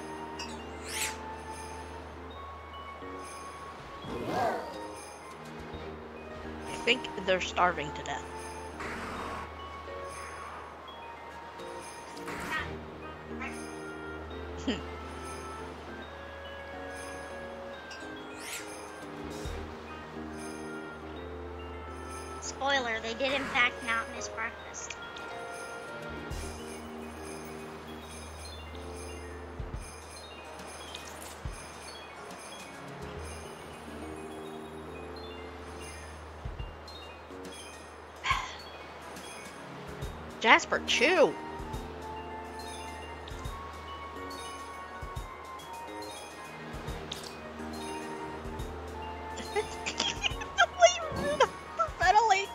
I think they're starving to death. Spoiler, they did in fact not miss breakfast. Jasper, chew. Ventilates.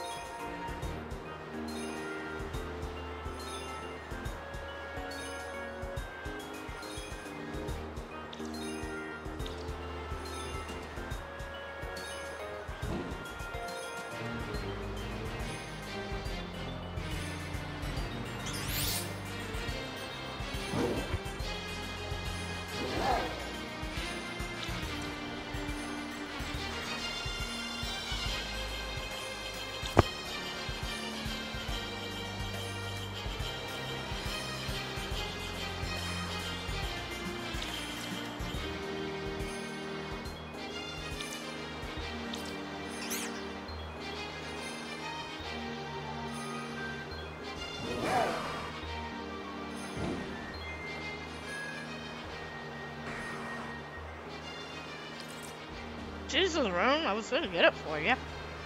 Jesus, Rome, I was gonna get it for you.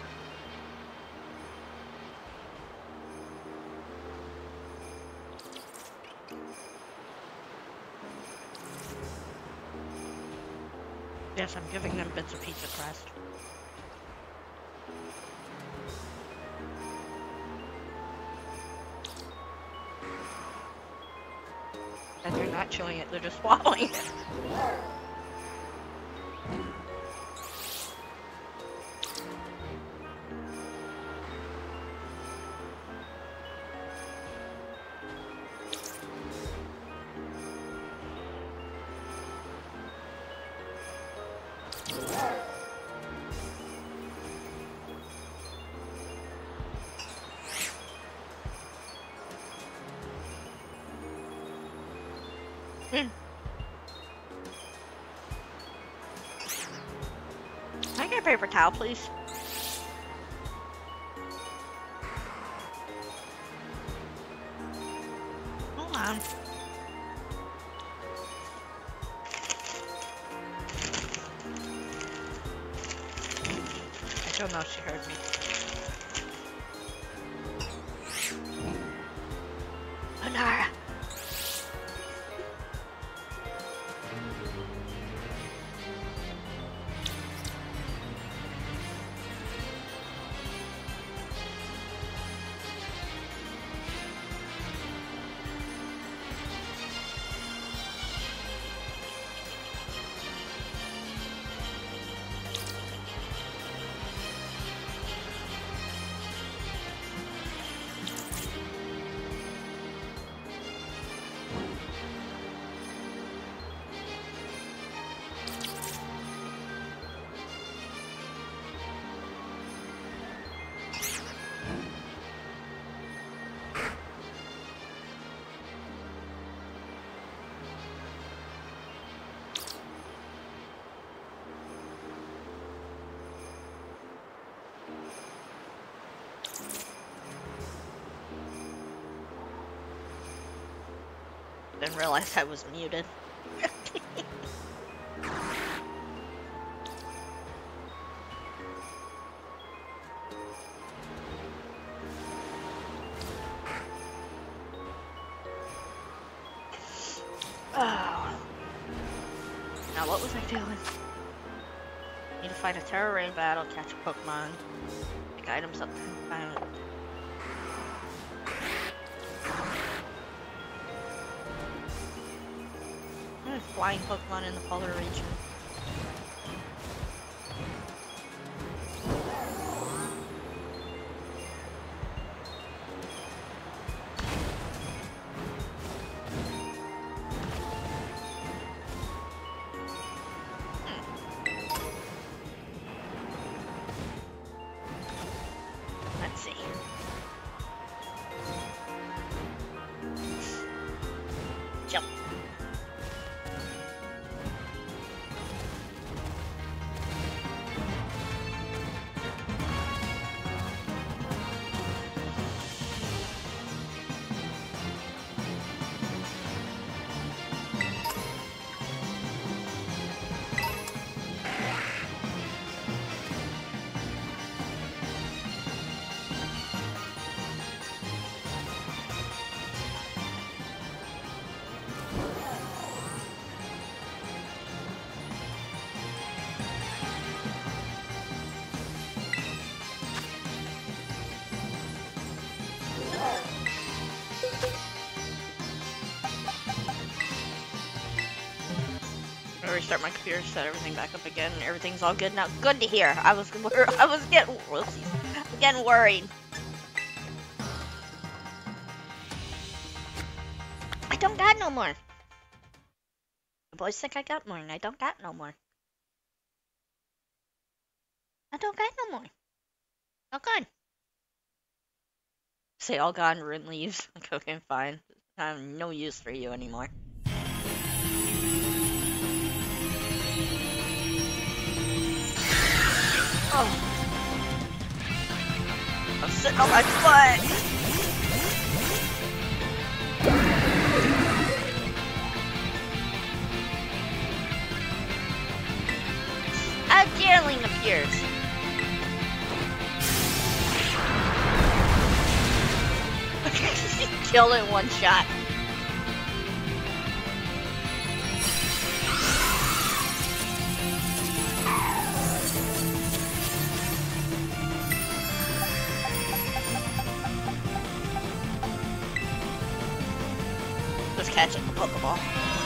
Yes, I'm giving them bits of pizza crust. And they're not chewing it, they're just swallowing it. Can I get a paper towel, please? Hold on. I don't know if she heard me. Anara. Didn't realize I was muted. Oh. Now what was I doing? Need to fight a terror rain battle, catch a Pokemon, pick items up to environment. Flying Pokemon in the polar region. Let's see. Jump. restart my computer, set everything back up again, and everything's all good now. Good to hear. I was getting, whoopsies. I'm getting worried. I don't got no more. The boys think I got more, and I don't got no more. I don't got no more. All gone. Say all gone, Rin leaves. Like, okay, fine. I have no use for you anymore. Oh. I'm sitting on my butt. A deerling appears. Kill it in one shot. Just catching the Pokeball.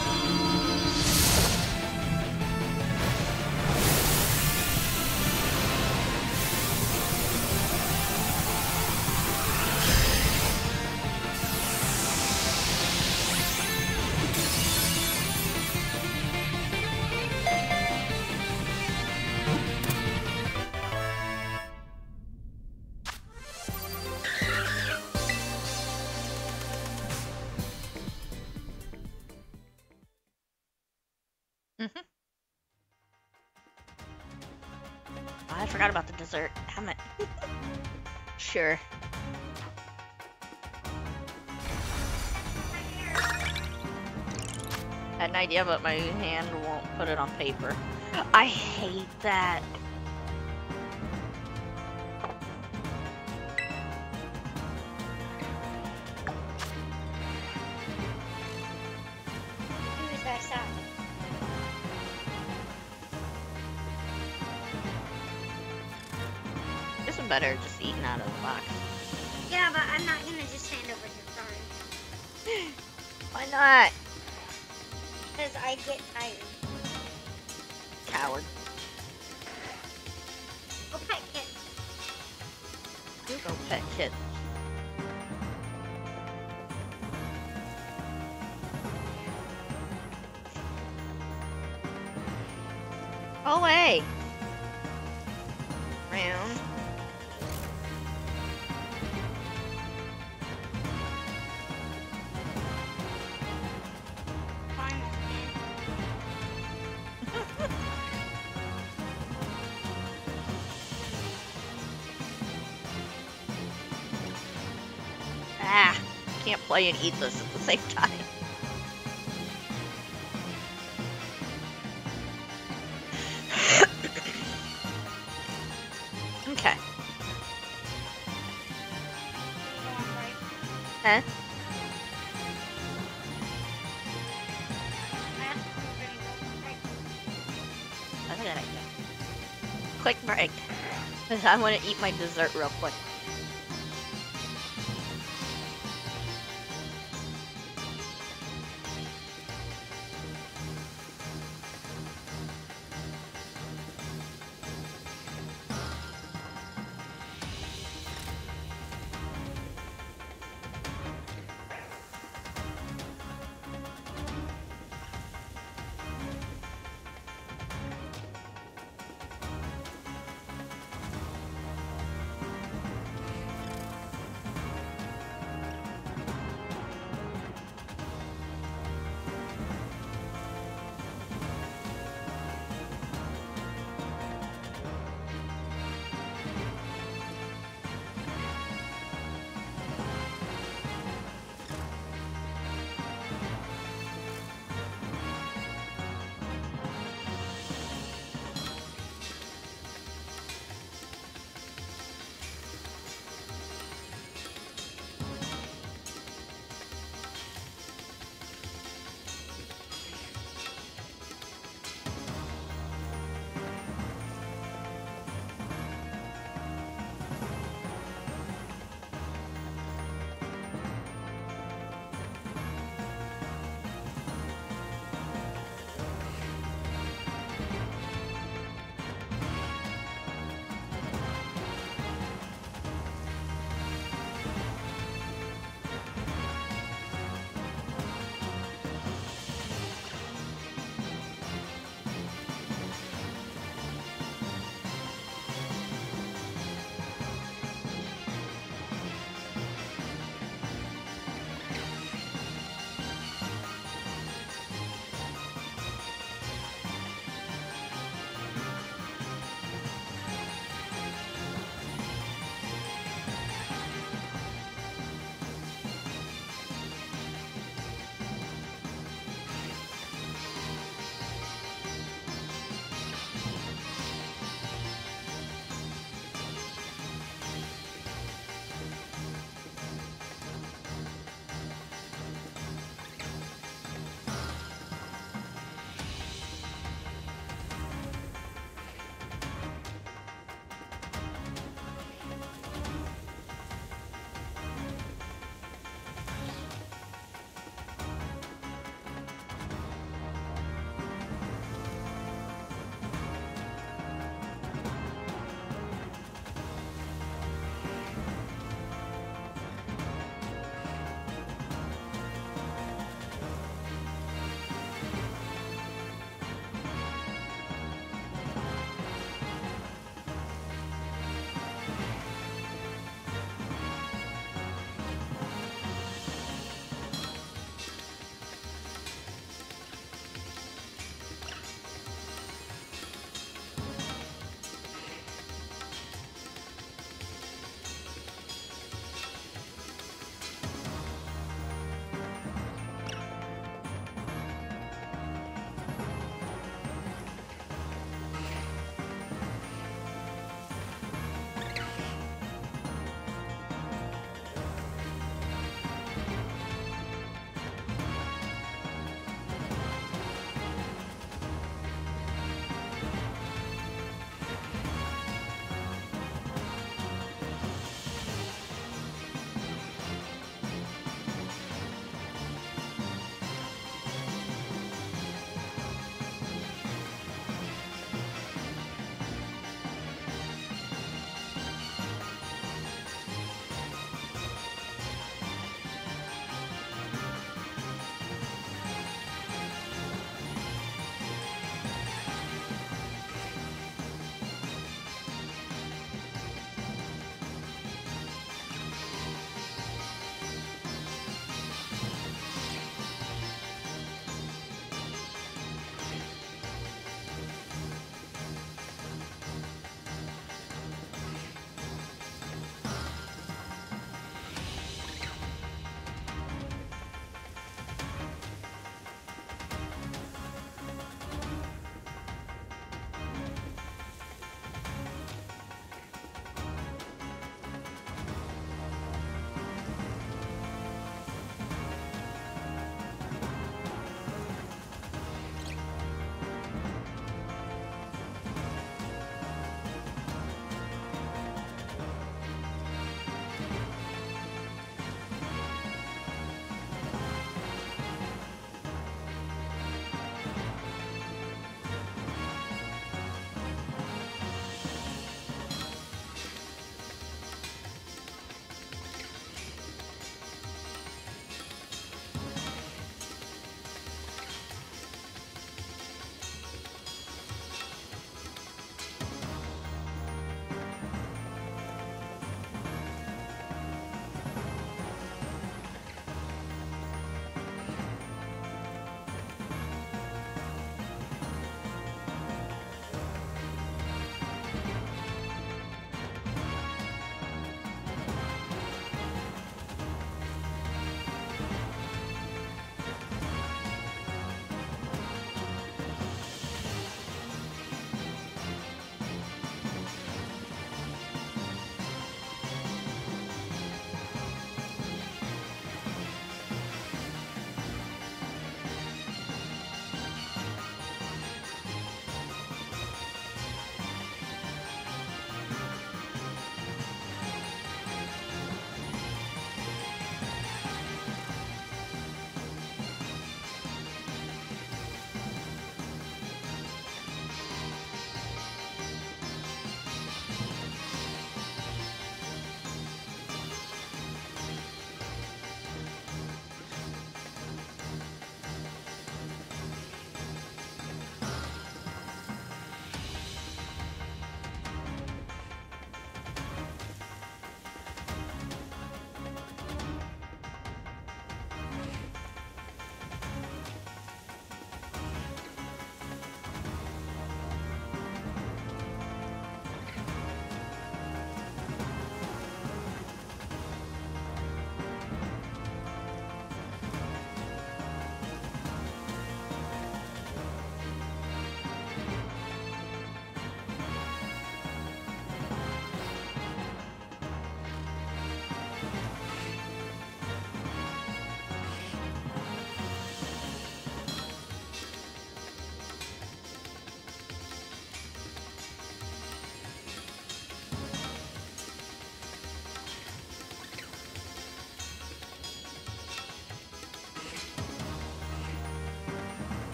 I forgot about the dessert. Damn it. Sure. Had an idea, but my hand won't put it on paper. I hate that. Who's that sound? This one better just eating out of the box. Yeah, but I'm not gonna just hand over your phone. Why not? Because I get tired. Coward. Go pet kit. You go pet kid. Go away. Round. Fine. Ah, can't play and eat this at the same time. Okay. Huh? That's a good idea. Quick break. Because I want to eat my dessert real quick.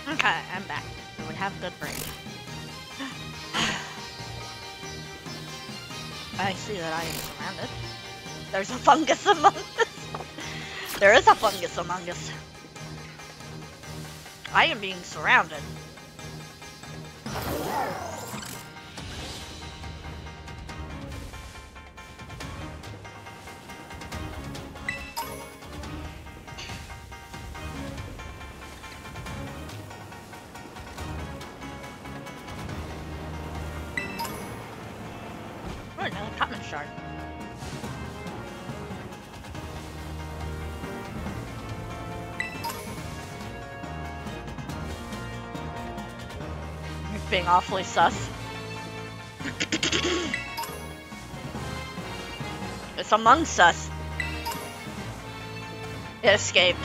Okay, I'm back. We have good brain. I see that I am surrounded. There's a fungus among us. There is a fungus among us. I am being surrounded. Oh, another common shard. You're being awfully sus. It's amongst us. It escaped.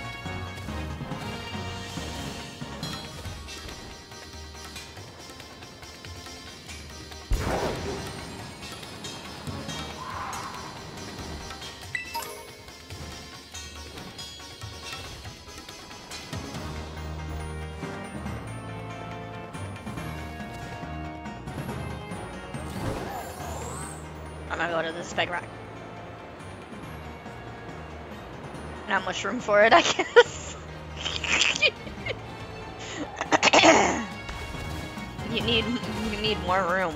I'm gonna go to this big rock. Not much room for it, I guess. You need more room.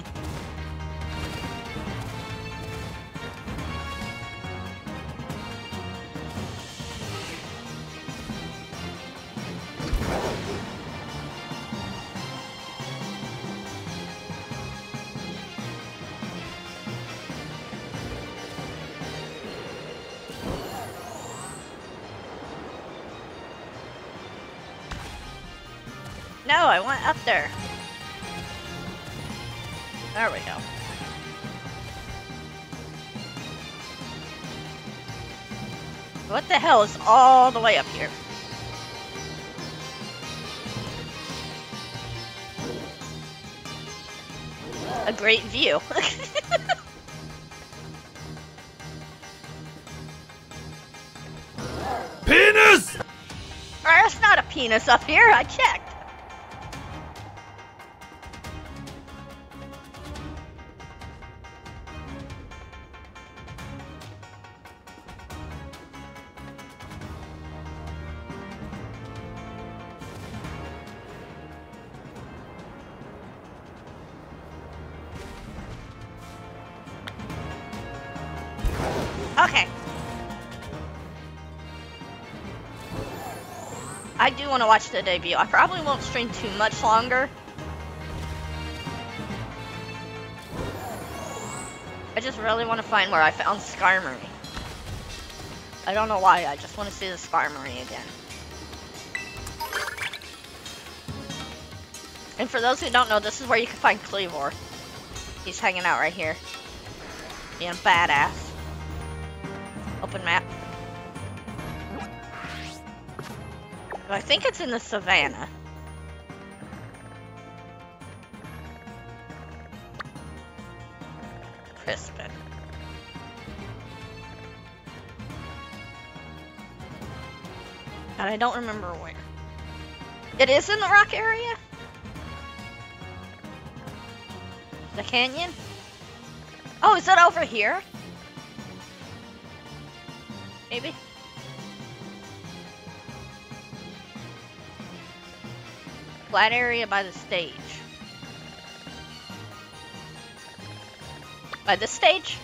No, I want up there. There we go. What the hell is all the way up here? A great view. Penis! There's not a penis up here, I checked. Okay. I do want to watch the debut. I probably won't stream too much longer. I just really want to find where I found Skarmory. I don't know why, I just want to see the Skarmory again. And for those who don't know, this is where you can find Kleavor. He's hanging out right here. Being a badass. Open map. I think it's in the savannah. Crispin. And I don't remember where. It is in the rock area? The canyon? Oh, is it over here? Maybe? Flat area by the stage. By this stage?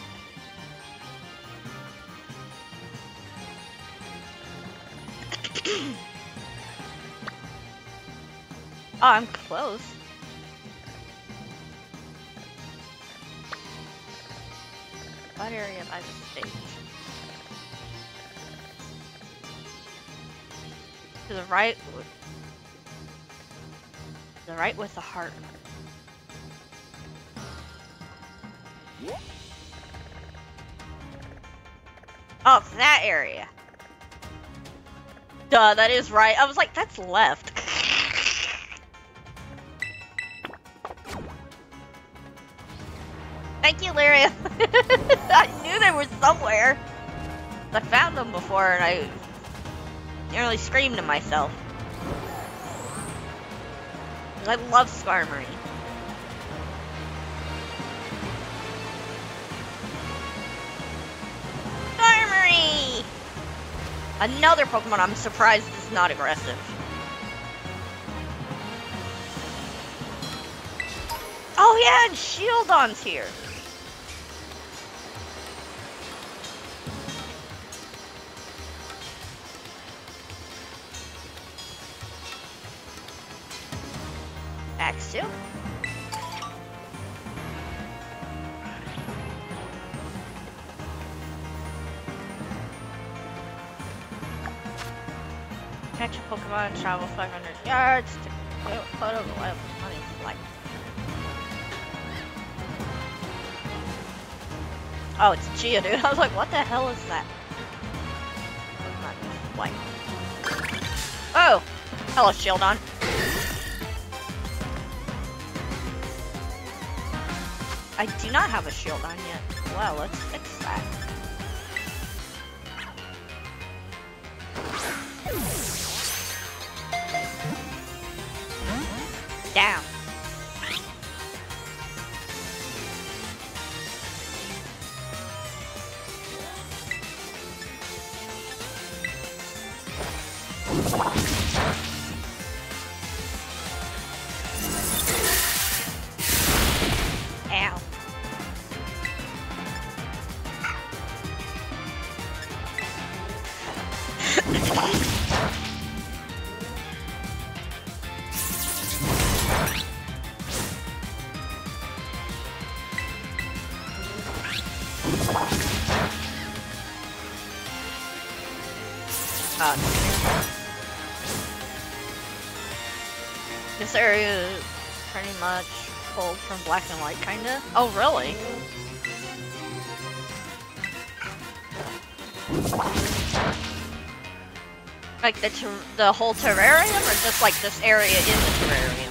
Oh, I'm close. Flat area by the stage. To the right. The right with the heart. Oh, it's that area. Duh, that is right. I was like, that's left. Thank you, Lyria. I knew they were somewhere. I found them before and I nearly screamed to myself. I love Skarmory. Skarmory! Another Pokemon I'm surprised is not aggressive. Oh yeah, and Shieldon's here. Axew. Catch a Pokemon, travel 500 yards to photo the wild money flight. Oh, it's Geodude. I was like, what the hell is that? Pokemon flight. Oh! Hello, Shieldon. I do not have a Shieldon yet. Well, let's fix that. Down. Ow. This area is pretty much pulled from Black and White, kinda. Oh, really? Like the whole terrarium, or just like this area in the terrarium?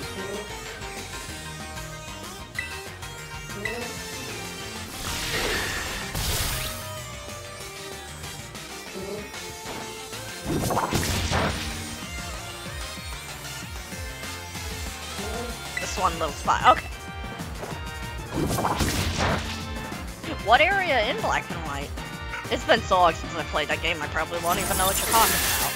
This one little spot. Okay. What area in Black and White? It's been so long since I played that game, I probably won't even know what you're talking about.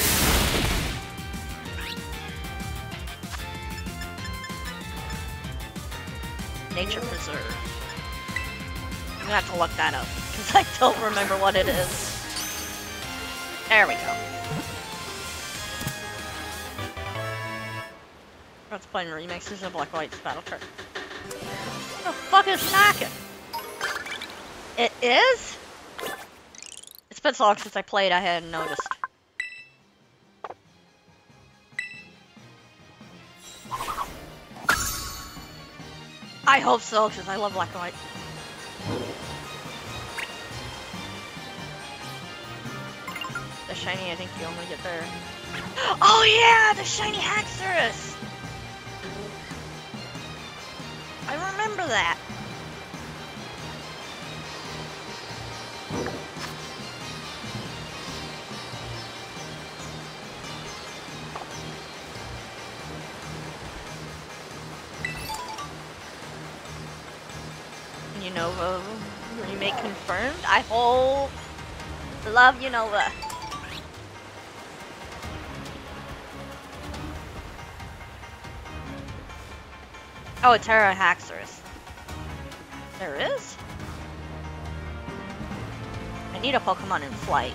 Nature Preserve. I'm gonna have to look that up, because I don't remember what it is. There we go. Let's play remixes of Black White's Battle Card. What the fuck is knocking? It is? It's been so long since I played, I hadn't noticed. I hope so, because I love Black and White. The shiny, I think you only get there. Oh yeah, the shiny Haxorus! I remember that. Unova remake confirmed. I hope. Love Unova. Oh, a Terra Haxorus. There is? I need a Pokemon in flight.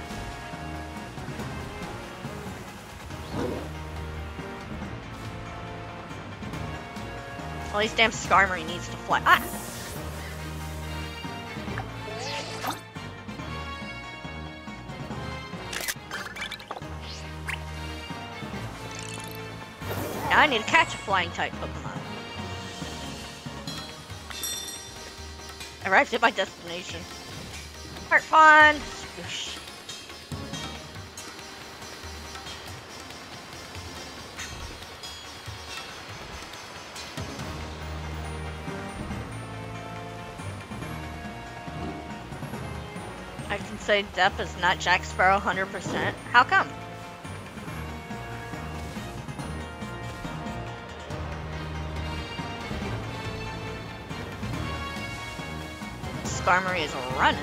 Well, these damn Skarmory needs to fly. Ah! Now I need to catch a flying type Pokemon. Arrived at my destination. Heart Pond! Swoosh. I can say Depp is not Jack Sparrow 100%. How come? Skarmory is running.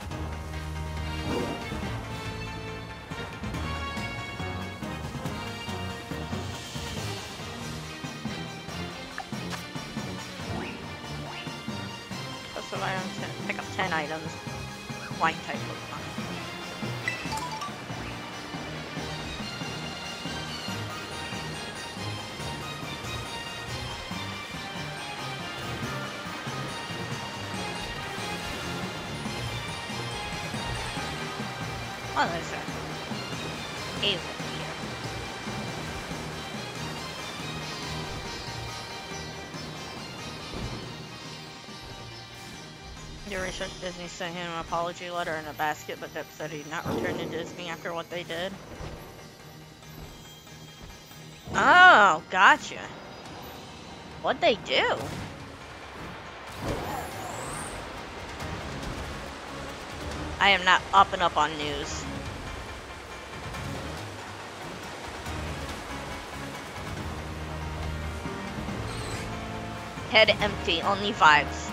Plus of items, pick up 10 items. Flying type Pokemon. Oh, there's a Hazel here. Your research Disney sent him an apology letter in a basket, but Depp said he'd not return to Disney after what they did. Oh, gotcha. What'd they do? I am not up and up on news. Head empty, only vibes.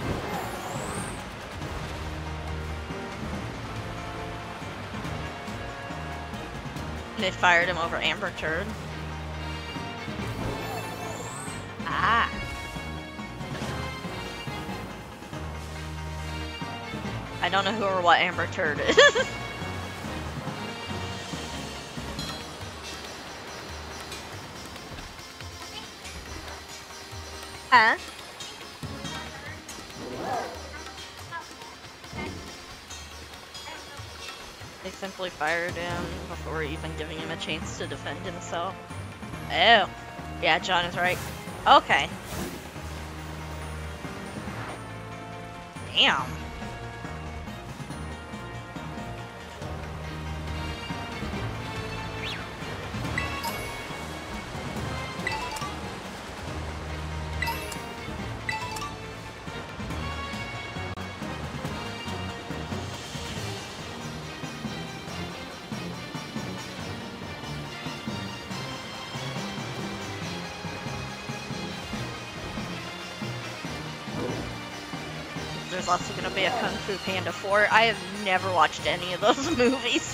They fired him over Amber Turd. Ah. I don't know who or what Amber Turd is. Huh? They simply fired him before even giving him a chance to defend himself. Oh. Yeah, John is right. Okay. Damn. There's also going to be a Kung Fu Panda 4. I have never watched any of those movies.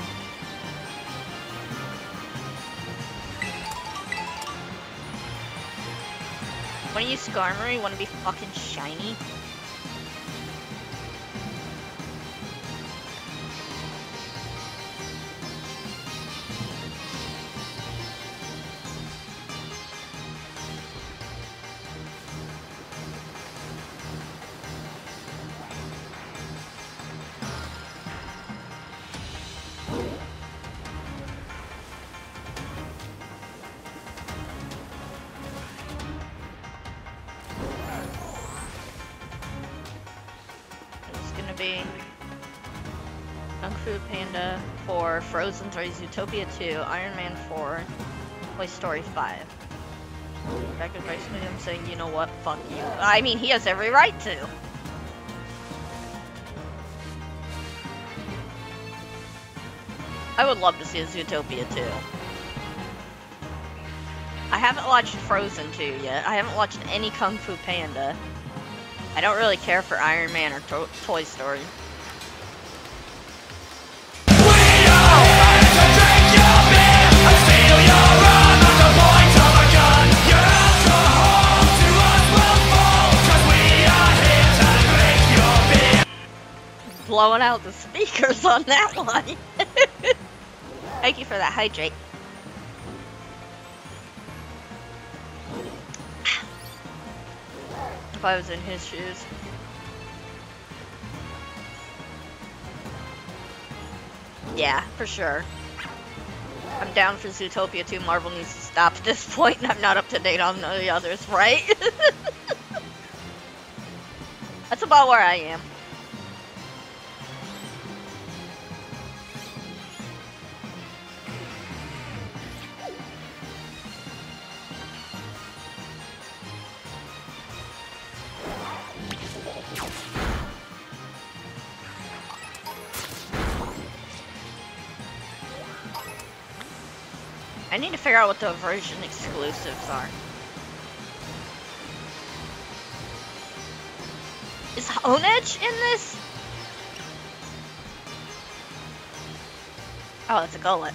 When you Skarmory, want to be fucking shiny? Be Kung Fu Panda 4, Frozen 3, Zootopia 2, Iron Man 4, Toy Story 5. Back advice to him saying, you know what, fuck you. I mean, he has every right to. I would love to see a Zootopia 2. I haven't watched Frozen 2 yet. I haven't watched any Kung Fu Panda. I don't really care for Iron Man or Toy Story. Blowing out the speakers on that one. Thank you for that hydrate. If I was in his shoes. Yeah, for sure. I'm down for Zootopia 2. Marvel needs to stop at this point, and I'm not up to date on the others, right? That's about where I am. I need to figure out what the version exclusives are. Is Is Honedge in this? Oh, it's a gullet.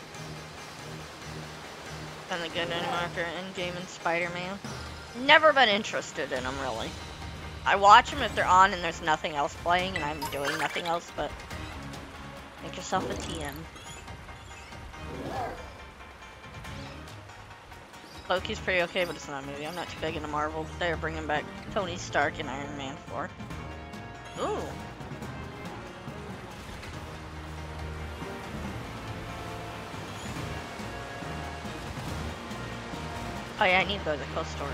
And the good marker in game and Spider-Man. Never been interested in them, really. I watch them if they're on and there's nothing else playing and I'm doing nothing else, but make yourself a TM. Loki's pretty okay, but it's not a movie. I'm not too big into Marvel. They're bringing back Tony Stark and Iron Man 4. Ooh. Oh yeah, I need those at close storage.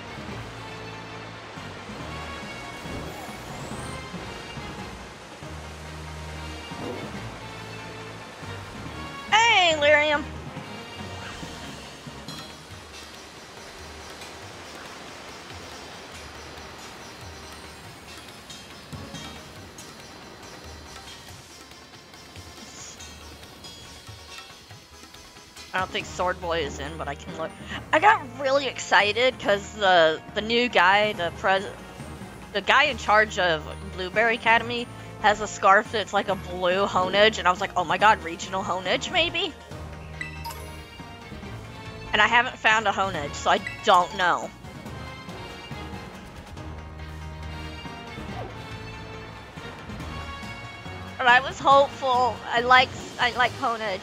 Hey, Lyrium! I don't think Sword Boy is in, but I can look. I got really excited because the new guy, the guy in charge of Blueberry Academy has a scarf that's like a blue Honedge, and I was like, oh my god, regional Honedge maybe? And I haven't found a Honedge, so I don't know. But I was hopeful. I like Honedge.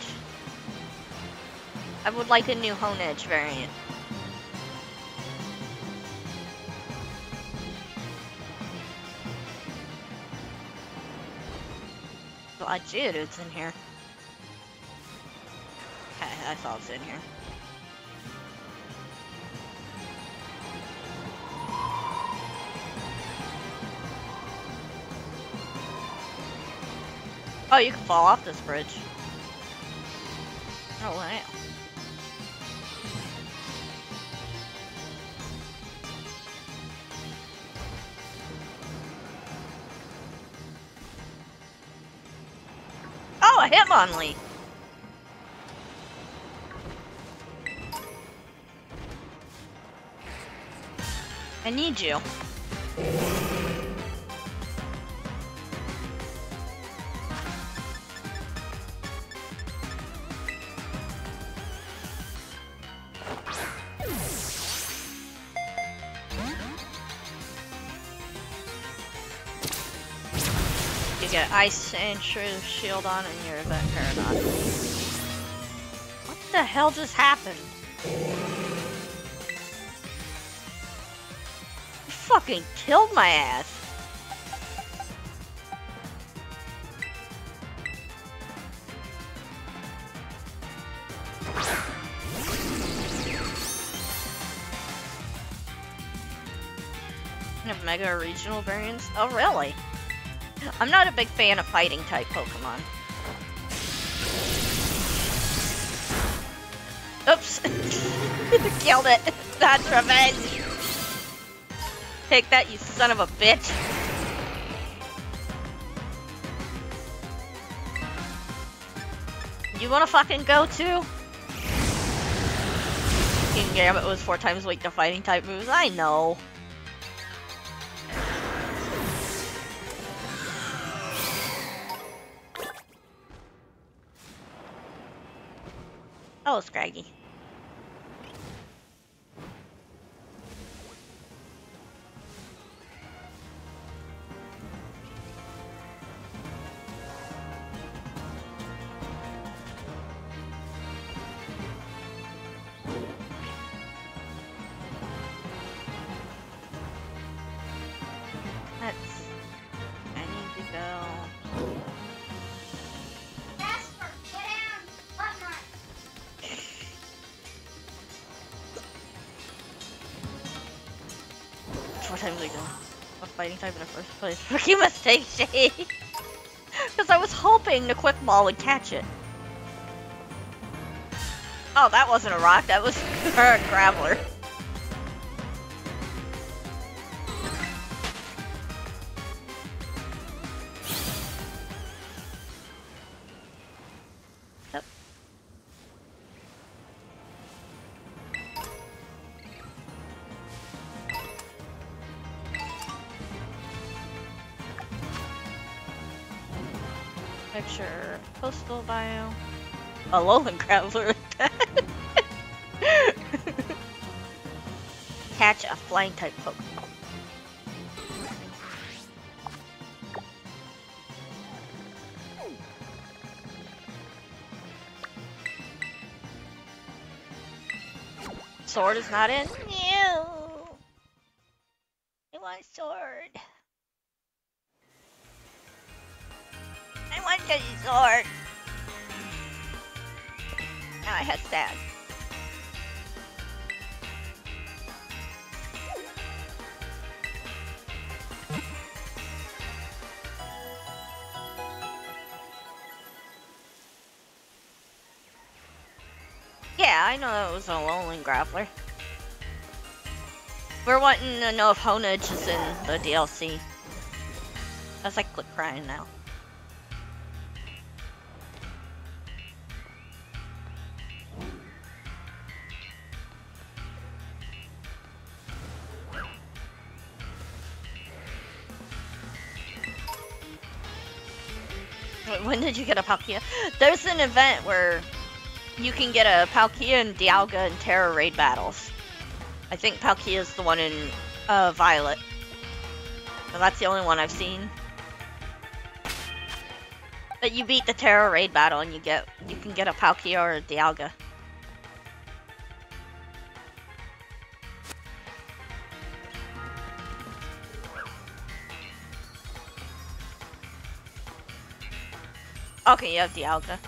I would like a new Honedge variant. Oh, Geodude's in here. Okay, I thought it was in here. Oh, you can fall off this bridge. Oh, wow. Oh, a Hitmonlee! I need you. You get Ice and Shield on and you're Event Paradox. What the hell just happened? You fucking killed my ass. You have Mega Regional variants? Oh, really? I'm not a big fan of fighting type Pokemon. Oops. Killed it. That's revenge. Take that, you son of a bitch. You wanna fucking go too? King Gambit was 4 times weak to fighting type moves. I know. Oh, Scraggy. I need to go. Casper, get down! Button mark. 4 times ago. A fighting type in the first place. Rookie mistake, Shade. Because I was hoping the Quick Ball would catch it. Oh, that wasn't a rock. That was a Graveler. Yep. Picture postal bio. A Alolan Graveler. Catch a flying type Pokemon. Sword is not in? No! I want sword. I want the sword. Now I have sad. Yeah, I know it was a Alolan Graveler. We're wanting to know if Honedge is in the DLC. As I click crying now. Wait, when did you get a Palkia? There's an event where you can get a Palkia and Dialga in Terra Raid battles. I think Palkia is the one in Violet. So that's the only one I've seen. But you beat the Terra Raid battle and you can get a Palkia or a Dialga. Okay, you have Dialga.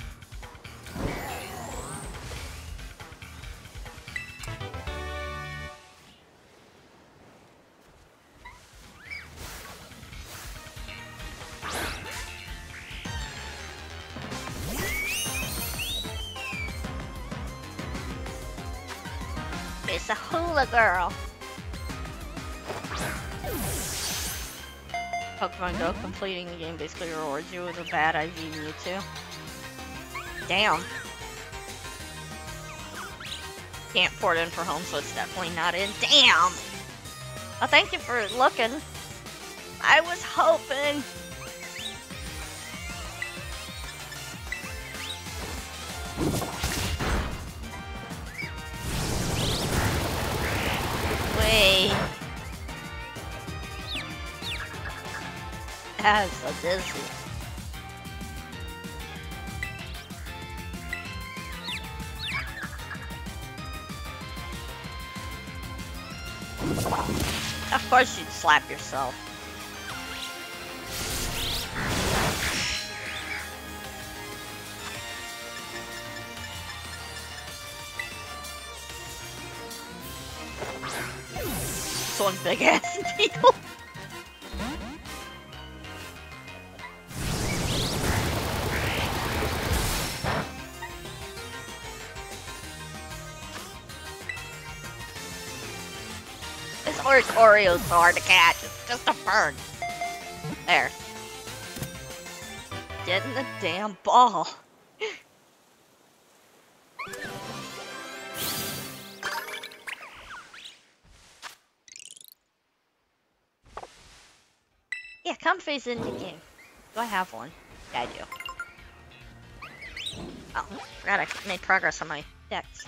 It's a hula girl. Pokemon Go completing the game basically rewards you with a bad IV Mewtwo. Damn. Can't port in for home, so it's definitely not in. Damn! Well, thank you for looking. I was hoping. Wait. That's so dizzy. Of course you'd slap yourself. It's one big ass deal. Oreo's so hard to catch. It's just a bird. There. Get in the damn ball. Yeah, Comfey's in the game. Do I have one? Yeah, I do. Oh, forgot I made progress on my decks.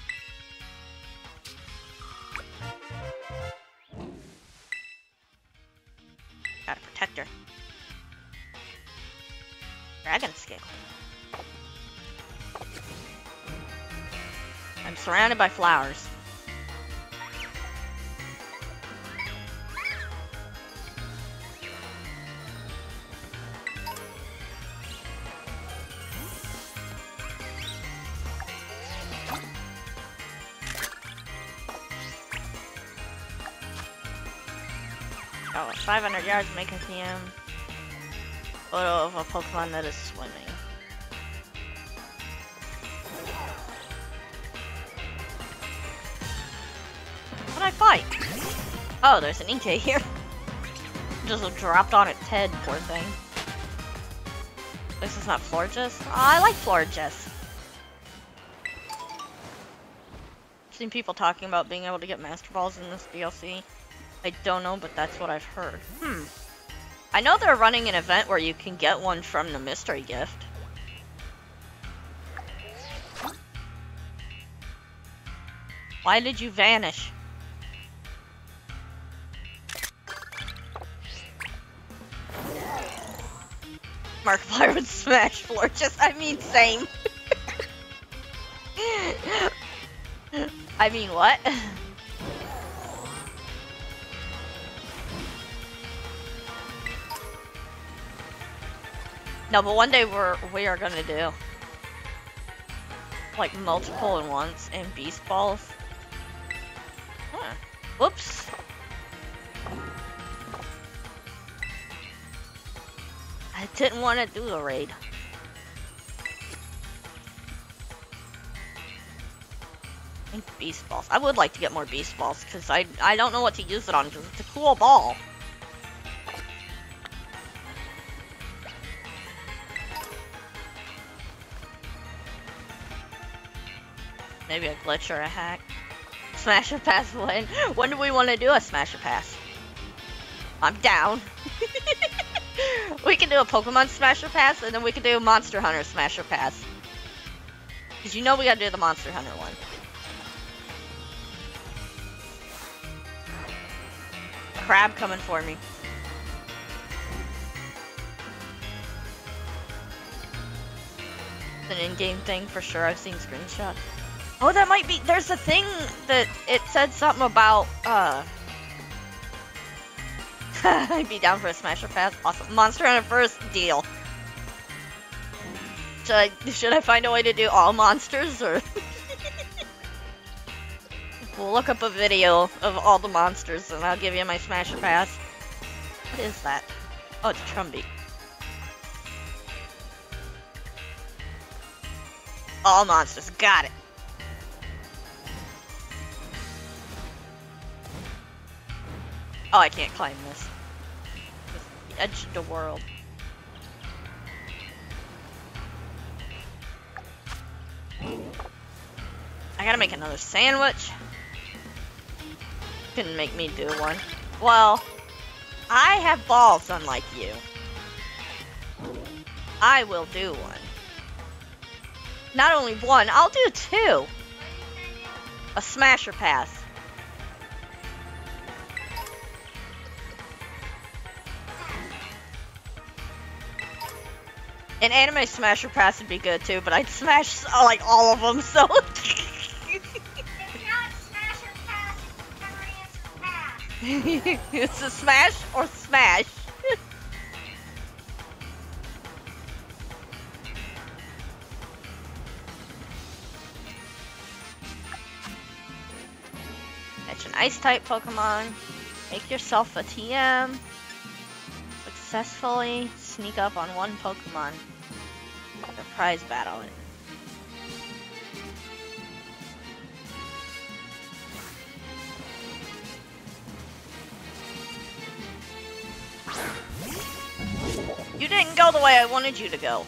Got a protector. Dragon Scale. I'm surrounded by flowers. Oh, 500 yards, make a TM. Photo of a Pokemon that is swimming. What'd I fight? Oh, there's an Inkay here. Just dropped on its head, poor thing. This is not Florges? Oh, I like Florges. I've seen people talking about being able to get Master Balls in this DLC. I don't know, but that's what I've heard. I know they're running an event where you can get one from the mystery gift. Why did you vanish? Markiplier would smash floor. I mean, same. I mean, what? No, but one day we are gonna do like multiple at once and beast balls. Huh. Whoops. I didn't want to do the raid. I think beast balls. I would like to get more beast balls because I don't know what to use it on because it's a cool ball. Maybe a glitch or a hack. Smash or pass win. When do we want to do a smash or pass? I'm down. We can do a Pokemon smash or pass, and then we can do a Monster Hunter smash or pass. Because you know we gotta do the Monster Hunter one. Crab coming for me. It's an in-game thing for sure. I've seen screenshots. Oh, that might be. There's a thing that it said something about. I'd be down for a smash or pass. Awesome. Monster Hunter first deal. Should I find a way to do all monsters or? We'll look up a video of all the monsters and I'll give you my smash or pass. What is that? Oh, it's Trumby. All monsters. Got it. Oh, I can't climb this. It's the edge of the world. I gotta make another sandwich. Couldn't make me do one. Well, I have balls unlike you. I will do one. Not only one, I'll do two. A smash or pass. An anime smash or pass would be good too, but I'd smash like all of them, so. It's a smash or smash. Catch an ice type Pokemon. Make yourself a TM. Successfully sneak up on one Pokemon. Surprise battle it. You didn't go the way I wanted you to go.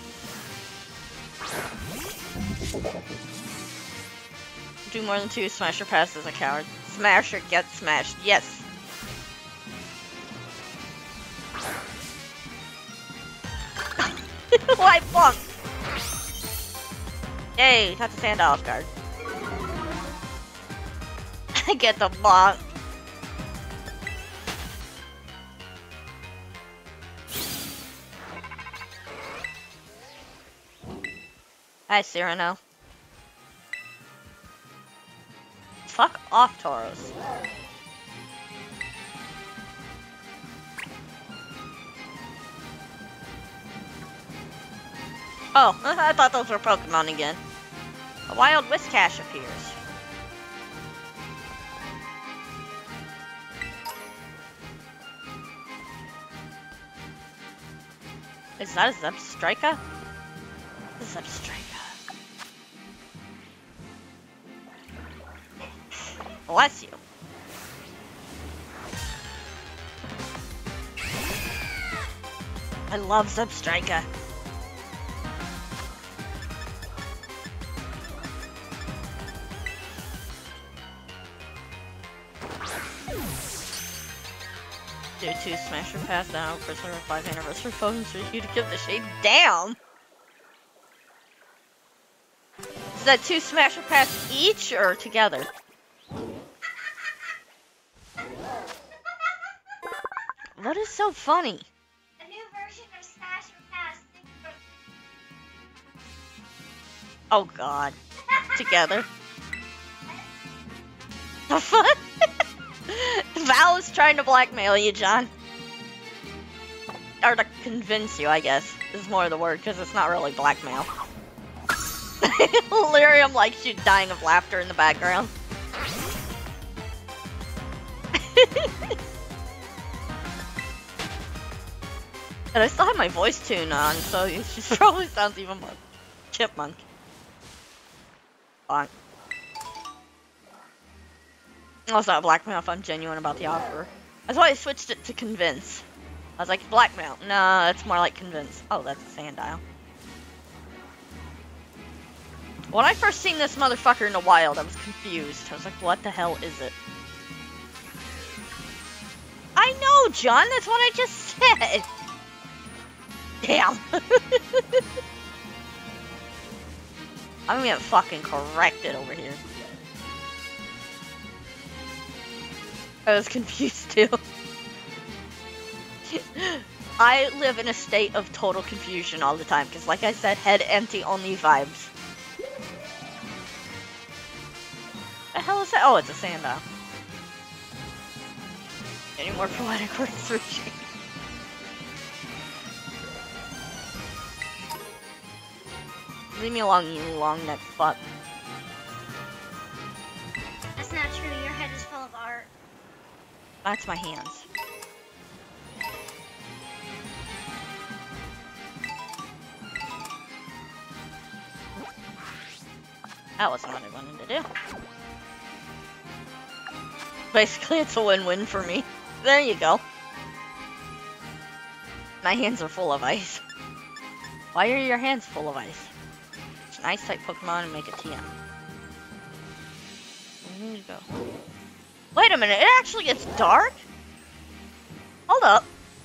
Do more than two smash or pass as a coward. Smash or get smashed. Yes. Why bonk? Yay, that's a Sandals card. I get the bonk. Hi, Cyrano. Fuck off, Tauros. Oh, I thought those were Pokemon again. A wild Whiscash appears. Is that a Zebstrika? Zebstrika. Bless you. I love Zebstrika. Do 2 smash or pass down for 5 anniversary photos for you to give the shade. Damn! Is that 2 smash or pass each or together? What is so funny? A new version of Smash or Pass. Oh god. Together. The fuck? Val is trying to blackmail you, John. Or to convince you, I guess, is more the word, because it's not really blackmail. Lyrium likes you dying of laughter in the background. And I still have my voice tune on, so she probably sounds even more chipmunk. Fine. Oh, it's not blackmail if I'm genuine about the offer. That's why I switched it to convince. I was like, blackmail. No, it's more like convince. Oh, that's a Sandile. When I first seen this motherfucker in the wild, I was confused. I was like, what the hell is it? I know, John, that's what I just said. Damn. I'm gonna get fucking corrected over here. I was confused too. I live in a state of total confusion all the time, because like I said, head empty, only vibes. The hell is that? Oh, it's a Sandile. Any more poetic words, Richie? Leave me alone, you long-necked fuck. That's not true. Your head is full of art. That's my hands. That wasn't what I wanted to do. Basically, it's a win-win for me. There you go. My hands are full of ice. Why are your hands full of ice? It's an ice-type Pokemon and make a TM. There you go. Wait a minute, it actually gets dark? Hold up.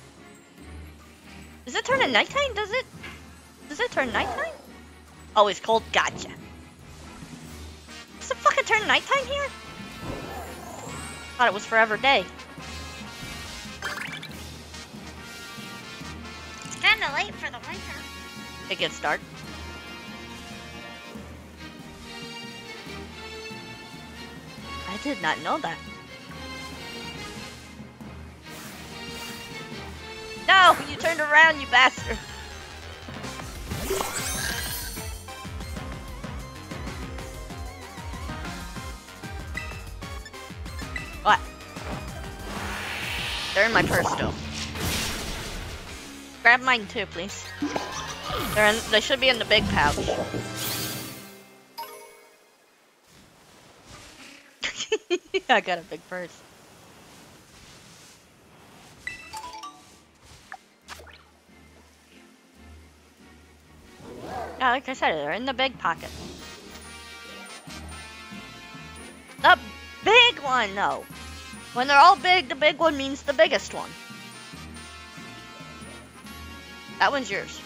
Does it turn to nighttime? Does it turn nighttime? Oh, it's cold? Gotcha. Does it fucking turn nighttime here? Thought it was forever day. It's kinda late for the winter. It gets dark. I did not know that. No, you turned around, you bastard. What? They're in my purse still. Grab mine too, please. They should be in the big pouch. I got a big purse. Yeah, like I said, they're in the big pocket. The big one, though. When they're all big, the big one means the biggest one. That one's yours.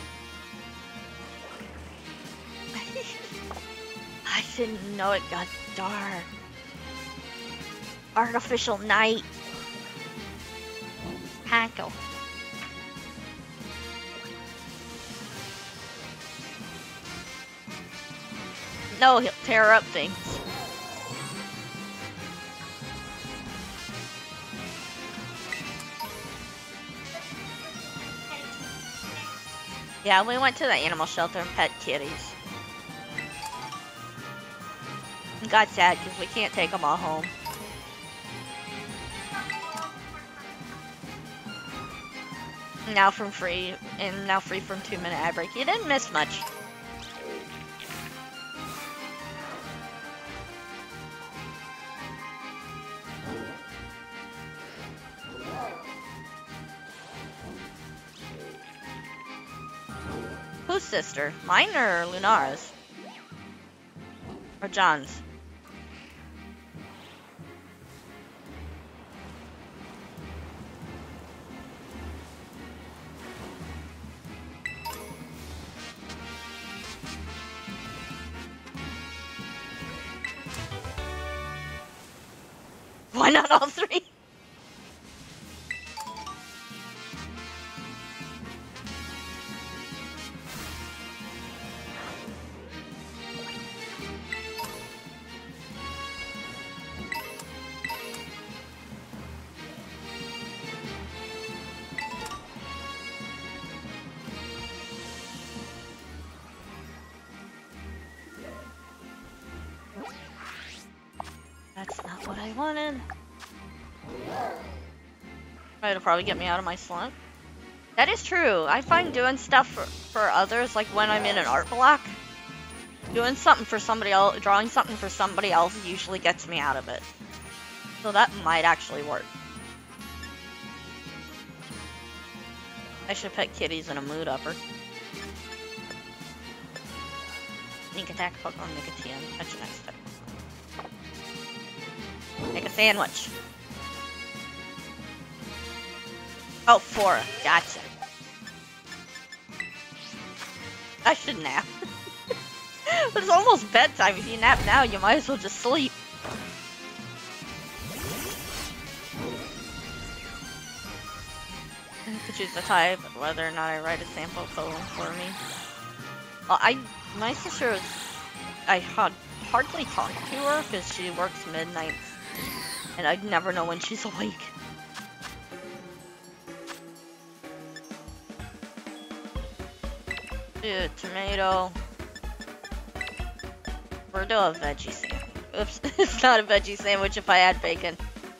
I didn't know it got dark. Artificial night. Hanko. No, he'll tear up things. Yeah, we went to the animal shelter and pet kitties. And got sad because we can't take them all home. Now free from 2-minute ad break. You didn't miss much. Whose sister? Mine or Lunara's? Or John's? Why not all three? That's not what I wanted. It'll probably get me out of my slump. That is true. I find doing stuff for others, like when I'm in an art block, doing something for somebody else, drawing something for somebody else usually gets me out of it. So that might actually work. I should pet kitties in a mood upper. Sneak attack Pokemon, make a TM. That's a nice type. Make a sandwich. Oh, 4. Gotcha. I should nap. But it's almost bedtime. If you nap now, you might as well just sleep. I could choose the type, whether or not I write a sample poem for me. Well, my sister was, I hardly talk to her because she works midnights, and I'd never know when she's awake. Dude, tomato. We're doing a veggie sandwich. Oops, it's not a veggie sandwich if I add bacon.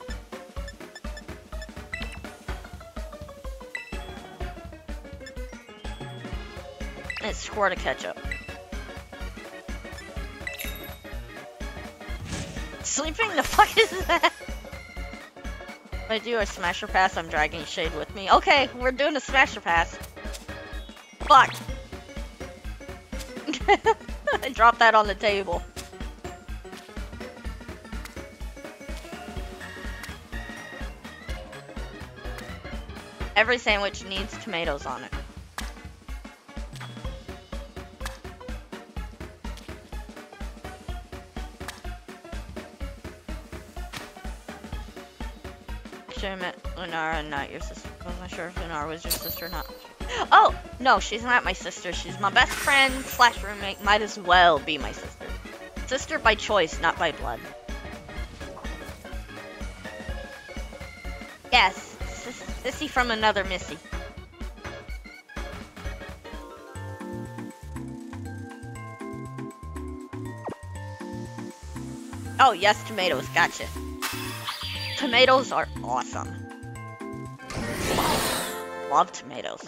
And squirt of ketchup. Sleeping? The fuck is that? If I do a smasher pass, I'm dragging Shade with me. Okay, we're doing a smasher pass. Fuck. I dropped that on the table. Every sandwich needs tomatoes on it. Actually, I met Lunara, not your sister. I wasn't sure if Lunara was your sister or not. Oh! No, she's not my sister. She's my best friend / roommate. Might as well be my sister. Sister by choice, not by blood. Yes, Sissy from another Missy. Oh, yes, tomatoes. Gotcha. Tomatoes are awesome. Love tomatoes.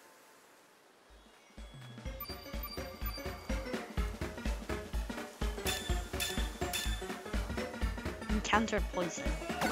Encounter poison.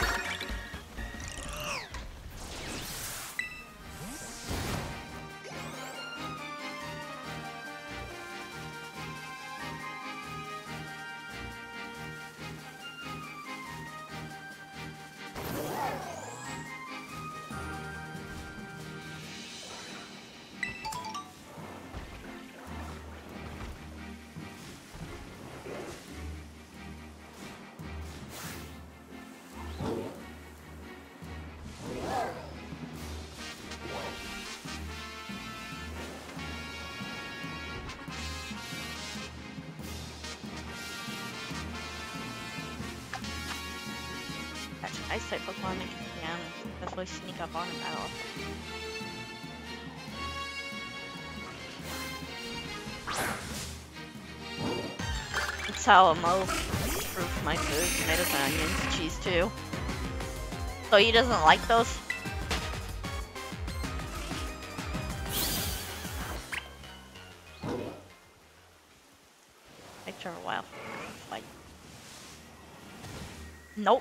Ice type Pokemon make it down. That's why sneak up on him at all. That's how a Mo improves my food. Tomatoes and onions, cheese too. So he doesn't like those? Takes her a while for her to fight. Nope.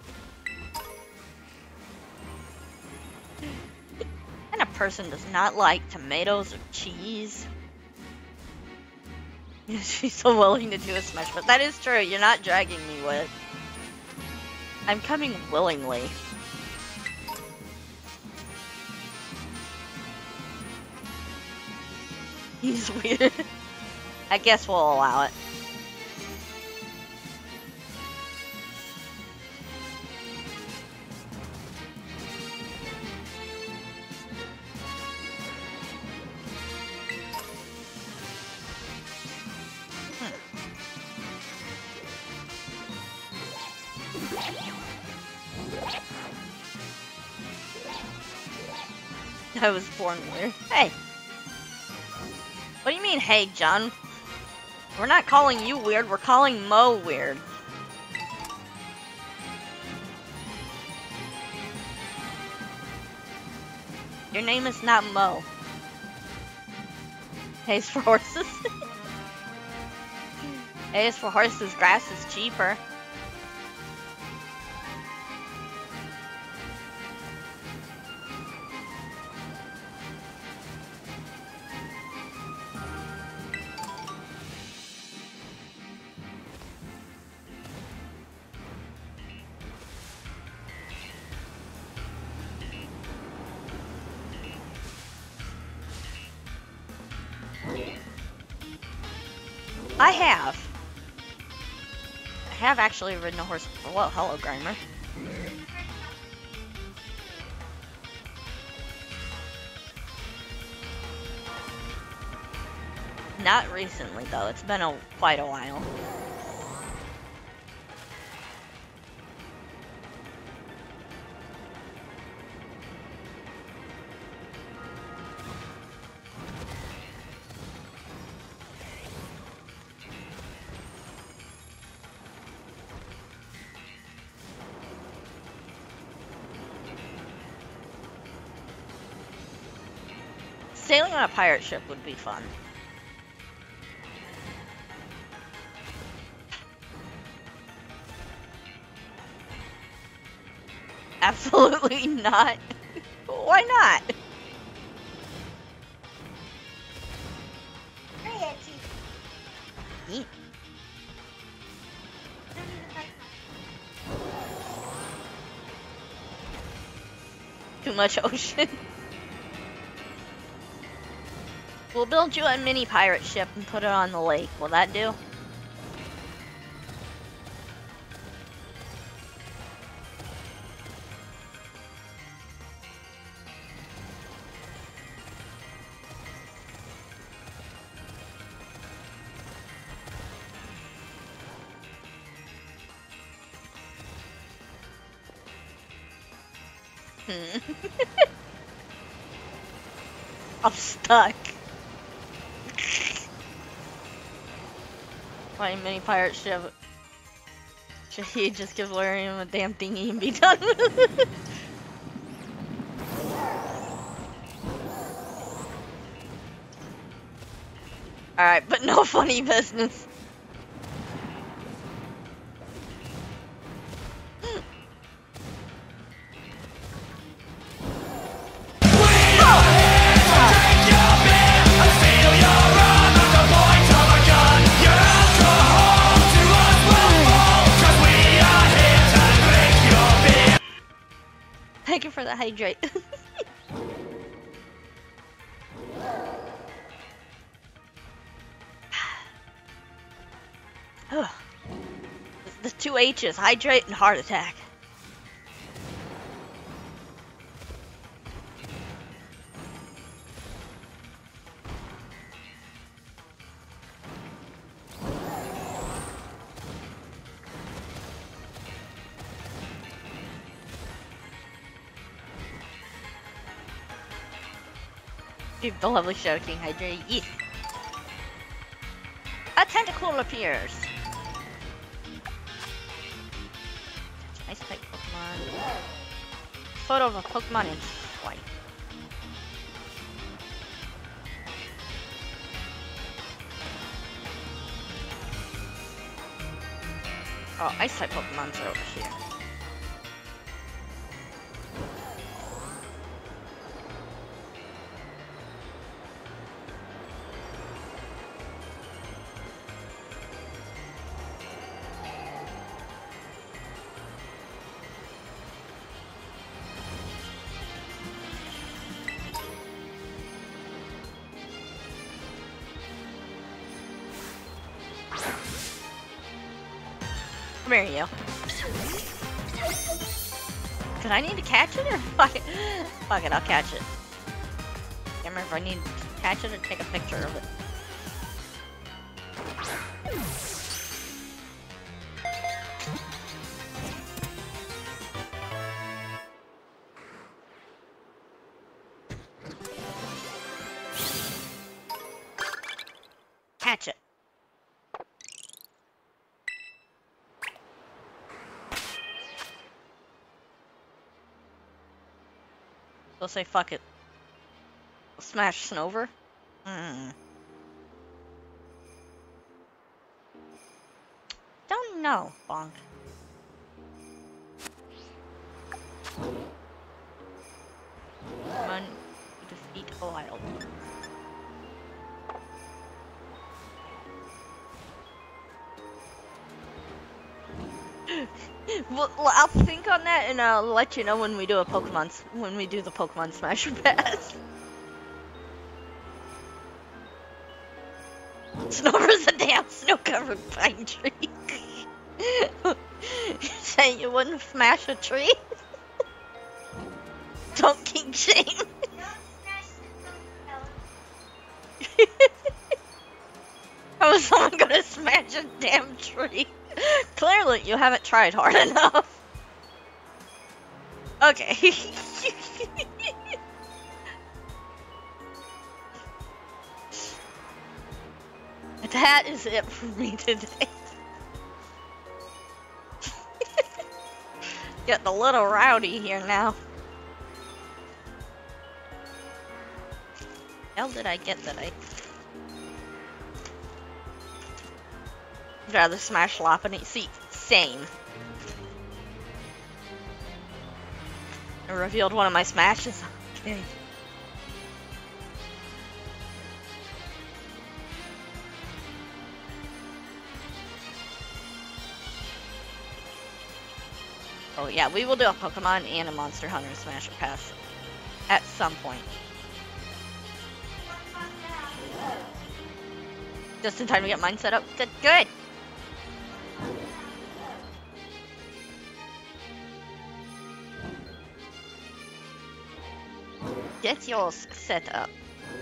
And a person does not like tomatoes or cheese. She's so willing to do a smash, but that is true. You're not dragging me with. I'm coming willingly. He's weird. I guess we'll allow it. I was born weird. Hey! What do you mean, hey, John? We're not calling you weird, we're calling Mo weird. Your name is not Mo. Hay's for horses. Hay's for horses, grass is cheaper. I have actually ridden a horse before. Well, hello, Grimer. Not recently, though. It's been quite a while. Sailing on a pirate ship would be fun. Absolutely not. Why not? Hey, Itchy. Eat. Don't even like Too much ocean. We'll build you a mini pirate ship and put it on the lake. Will that do? I'm stuck. My mini pirate ship. Should he just give Larium a damn thingy and be done with it? Alright, but no funny business. Thank you for the hydrate. The two H's, hydrate and heart attack. Give the lovely Shadow King hydrate. Yes. A tentacle appears. Ice type Pokemon. Photo of a Pokemon in flight. Oh, ice type Pokemon's are over here. Come here, you. Did I need to catch it or fuck it? Fuck it, I'll catch it. Can't remember if I need to catch it or take a picture of it. They'll say, fuck it. Smash Snover? Don't know, Bonk. Run, defeat a wild. Well, I'll think on that and I'll let you know when we do the Pokemon Smasher Pass. Snover's a damn snow-covered pine tree. Say you wouldn't smash a tree? Don't king shame. Don't smash the How is someone gonna smash a damn tree? Clearly, you haven't tried hard enough. Okay. That is it for me today. Getting a little rowdy here now. How did I get that? I'd rather smash Lopunny. See, same. I revealed one of my smashes. Okay. Oh yeah, we will do a Pokemon and a Monster Hunter Smasher Pass at some point. Just in time to get mine set up. Good. Get yours set up.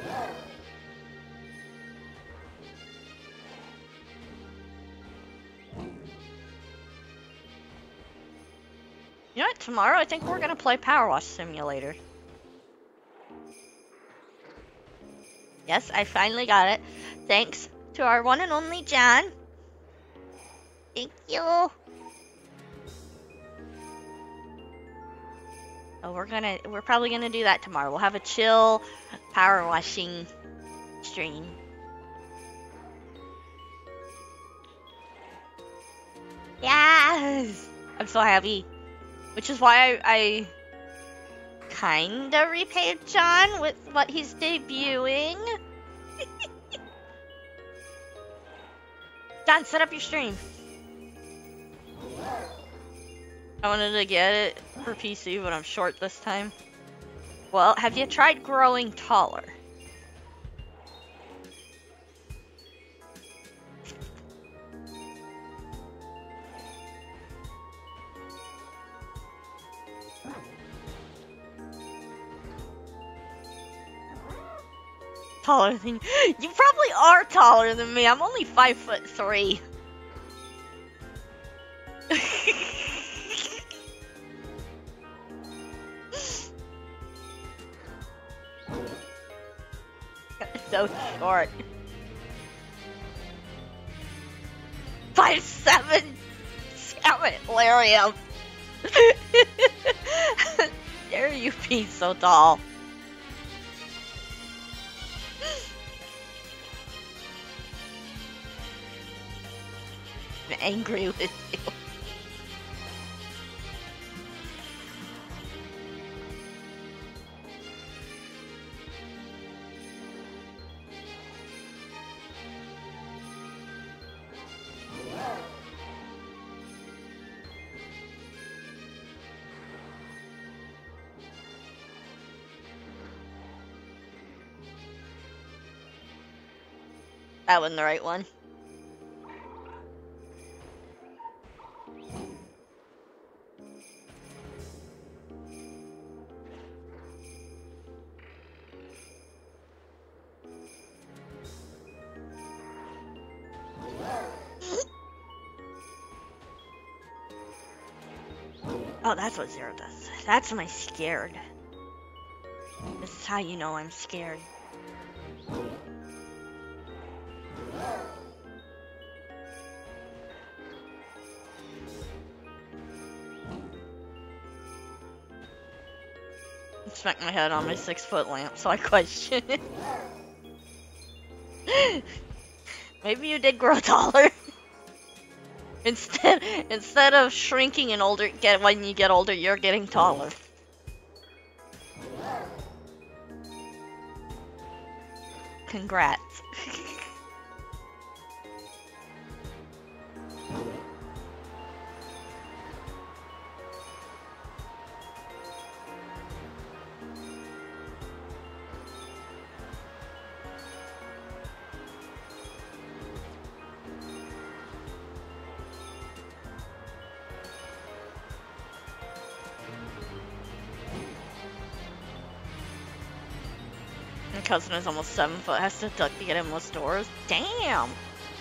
You know what? Tomorrow I think we're gonna play Power Wash Simulator. Yes, I finally got it. Thanks to our one and only John. Thank you. Oh, we're probably gonna do that tomorrow. We'll have a chill power washing stream. Yes! I'm so happy. Which is why I kinda repaid John with what he's debuting. John, set up your stream. I wanted to get it for PC, but I'm short this time. Well, have you tried growing taller? Taller than you probably are taller than me. I'm only 5'3". So short. 5'7". Damn it, Larium. Dare you be so tall? I'm angry with you. That wasn't the right one. Oh, that's what Zero does. That's my scared. This is how you know I'm scared. Smack my head on my 6-foot lamp, so I question it. Maybe you did grow taller. Instead of shrinking and when you get older, you're getting taller. Congrats. My cousin is almost 7 foot, has to duck to get in most doors. Damn!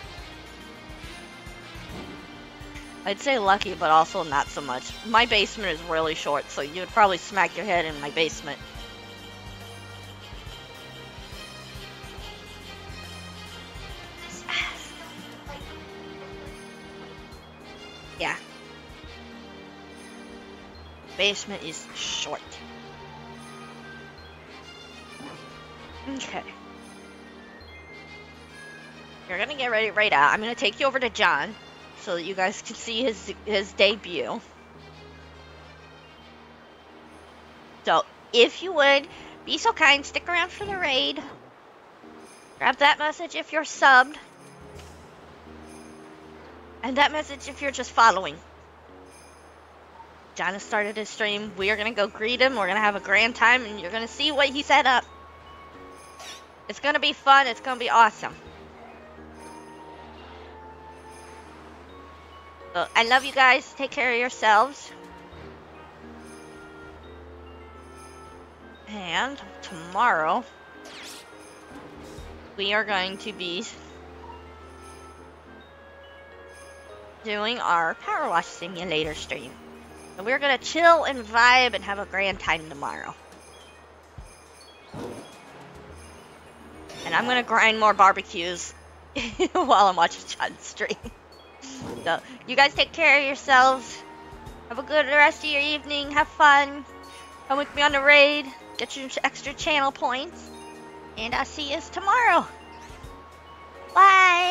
I'd say lucky, but also not so much. My basement is really short, so you would probably smack your head in my basement. Yeah. Basement is short. Okay. You're gonna get ready right out. I'm gonna take you over to John so that you guys can see his debut. So, if you would, be so kind, stick around for the raid. Grab that message if you're subbed. And that message if you're just following. John has started his stream. We are gonna go greet him. We're gonna have a grand time, and you're gonna see what he set up. It's gonna be fun. It's gonna be awesome. So, I love you guys. Take care of yourselves. And tomorrow, we are going to be doing our Power Wash Simulator stream. So we're gonna chill and vibe and have a grand time tomorrow. And I'm gonna grind more barbecues while I'm watching John's stream. So, you guys take care of yourselves. Have a good rest of your evening. Have fun. Come with me on the raid. Get your extra channel points. And I'll see you tomorrow. Bye!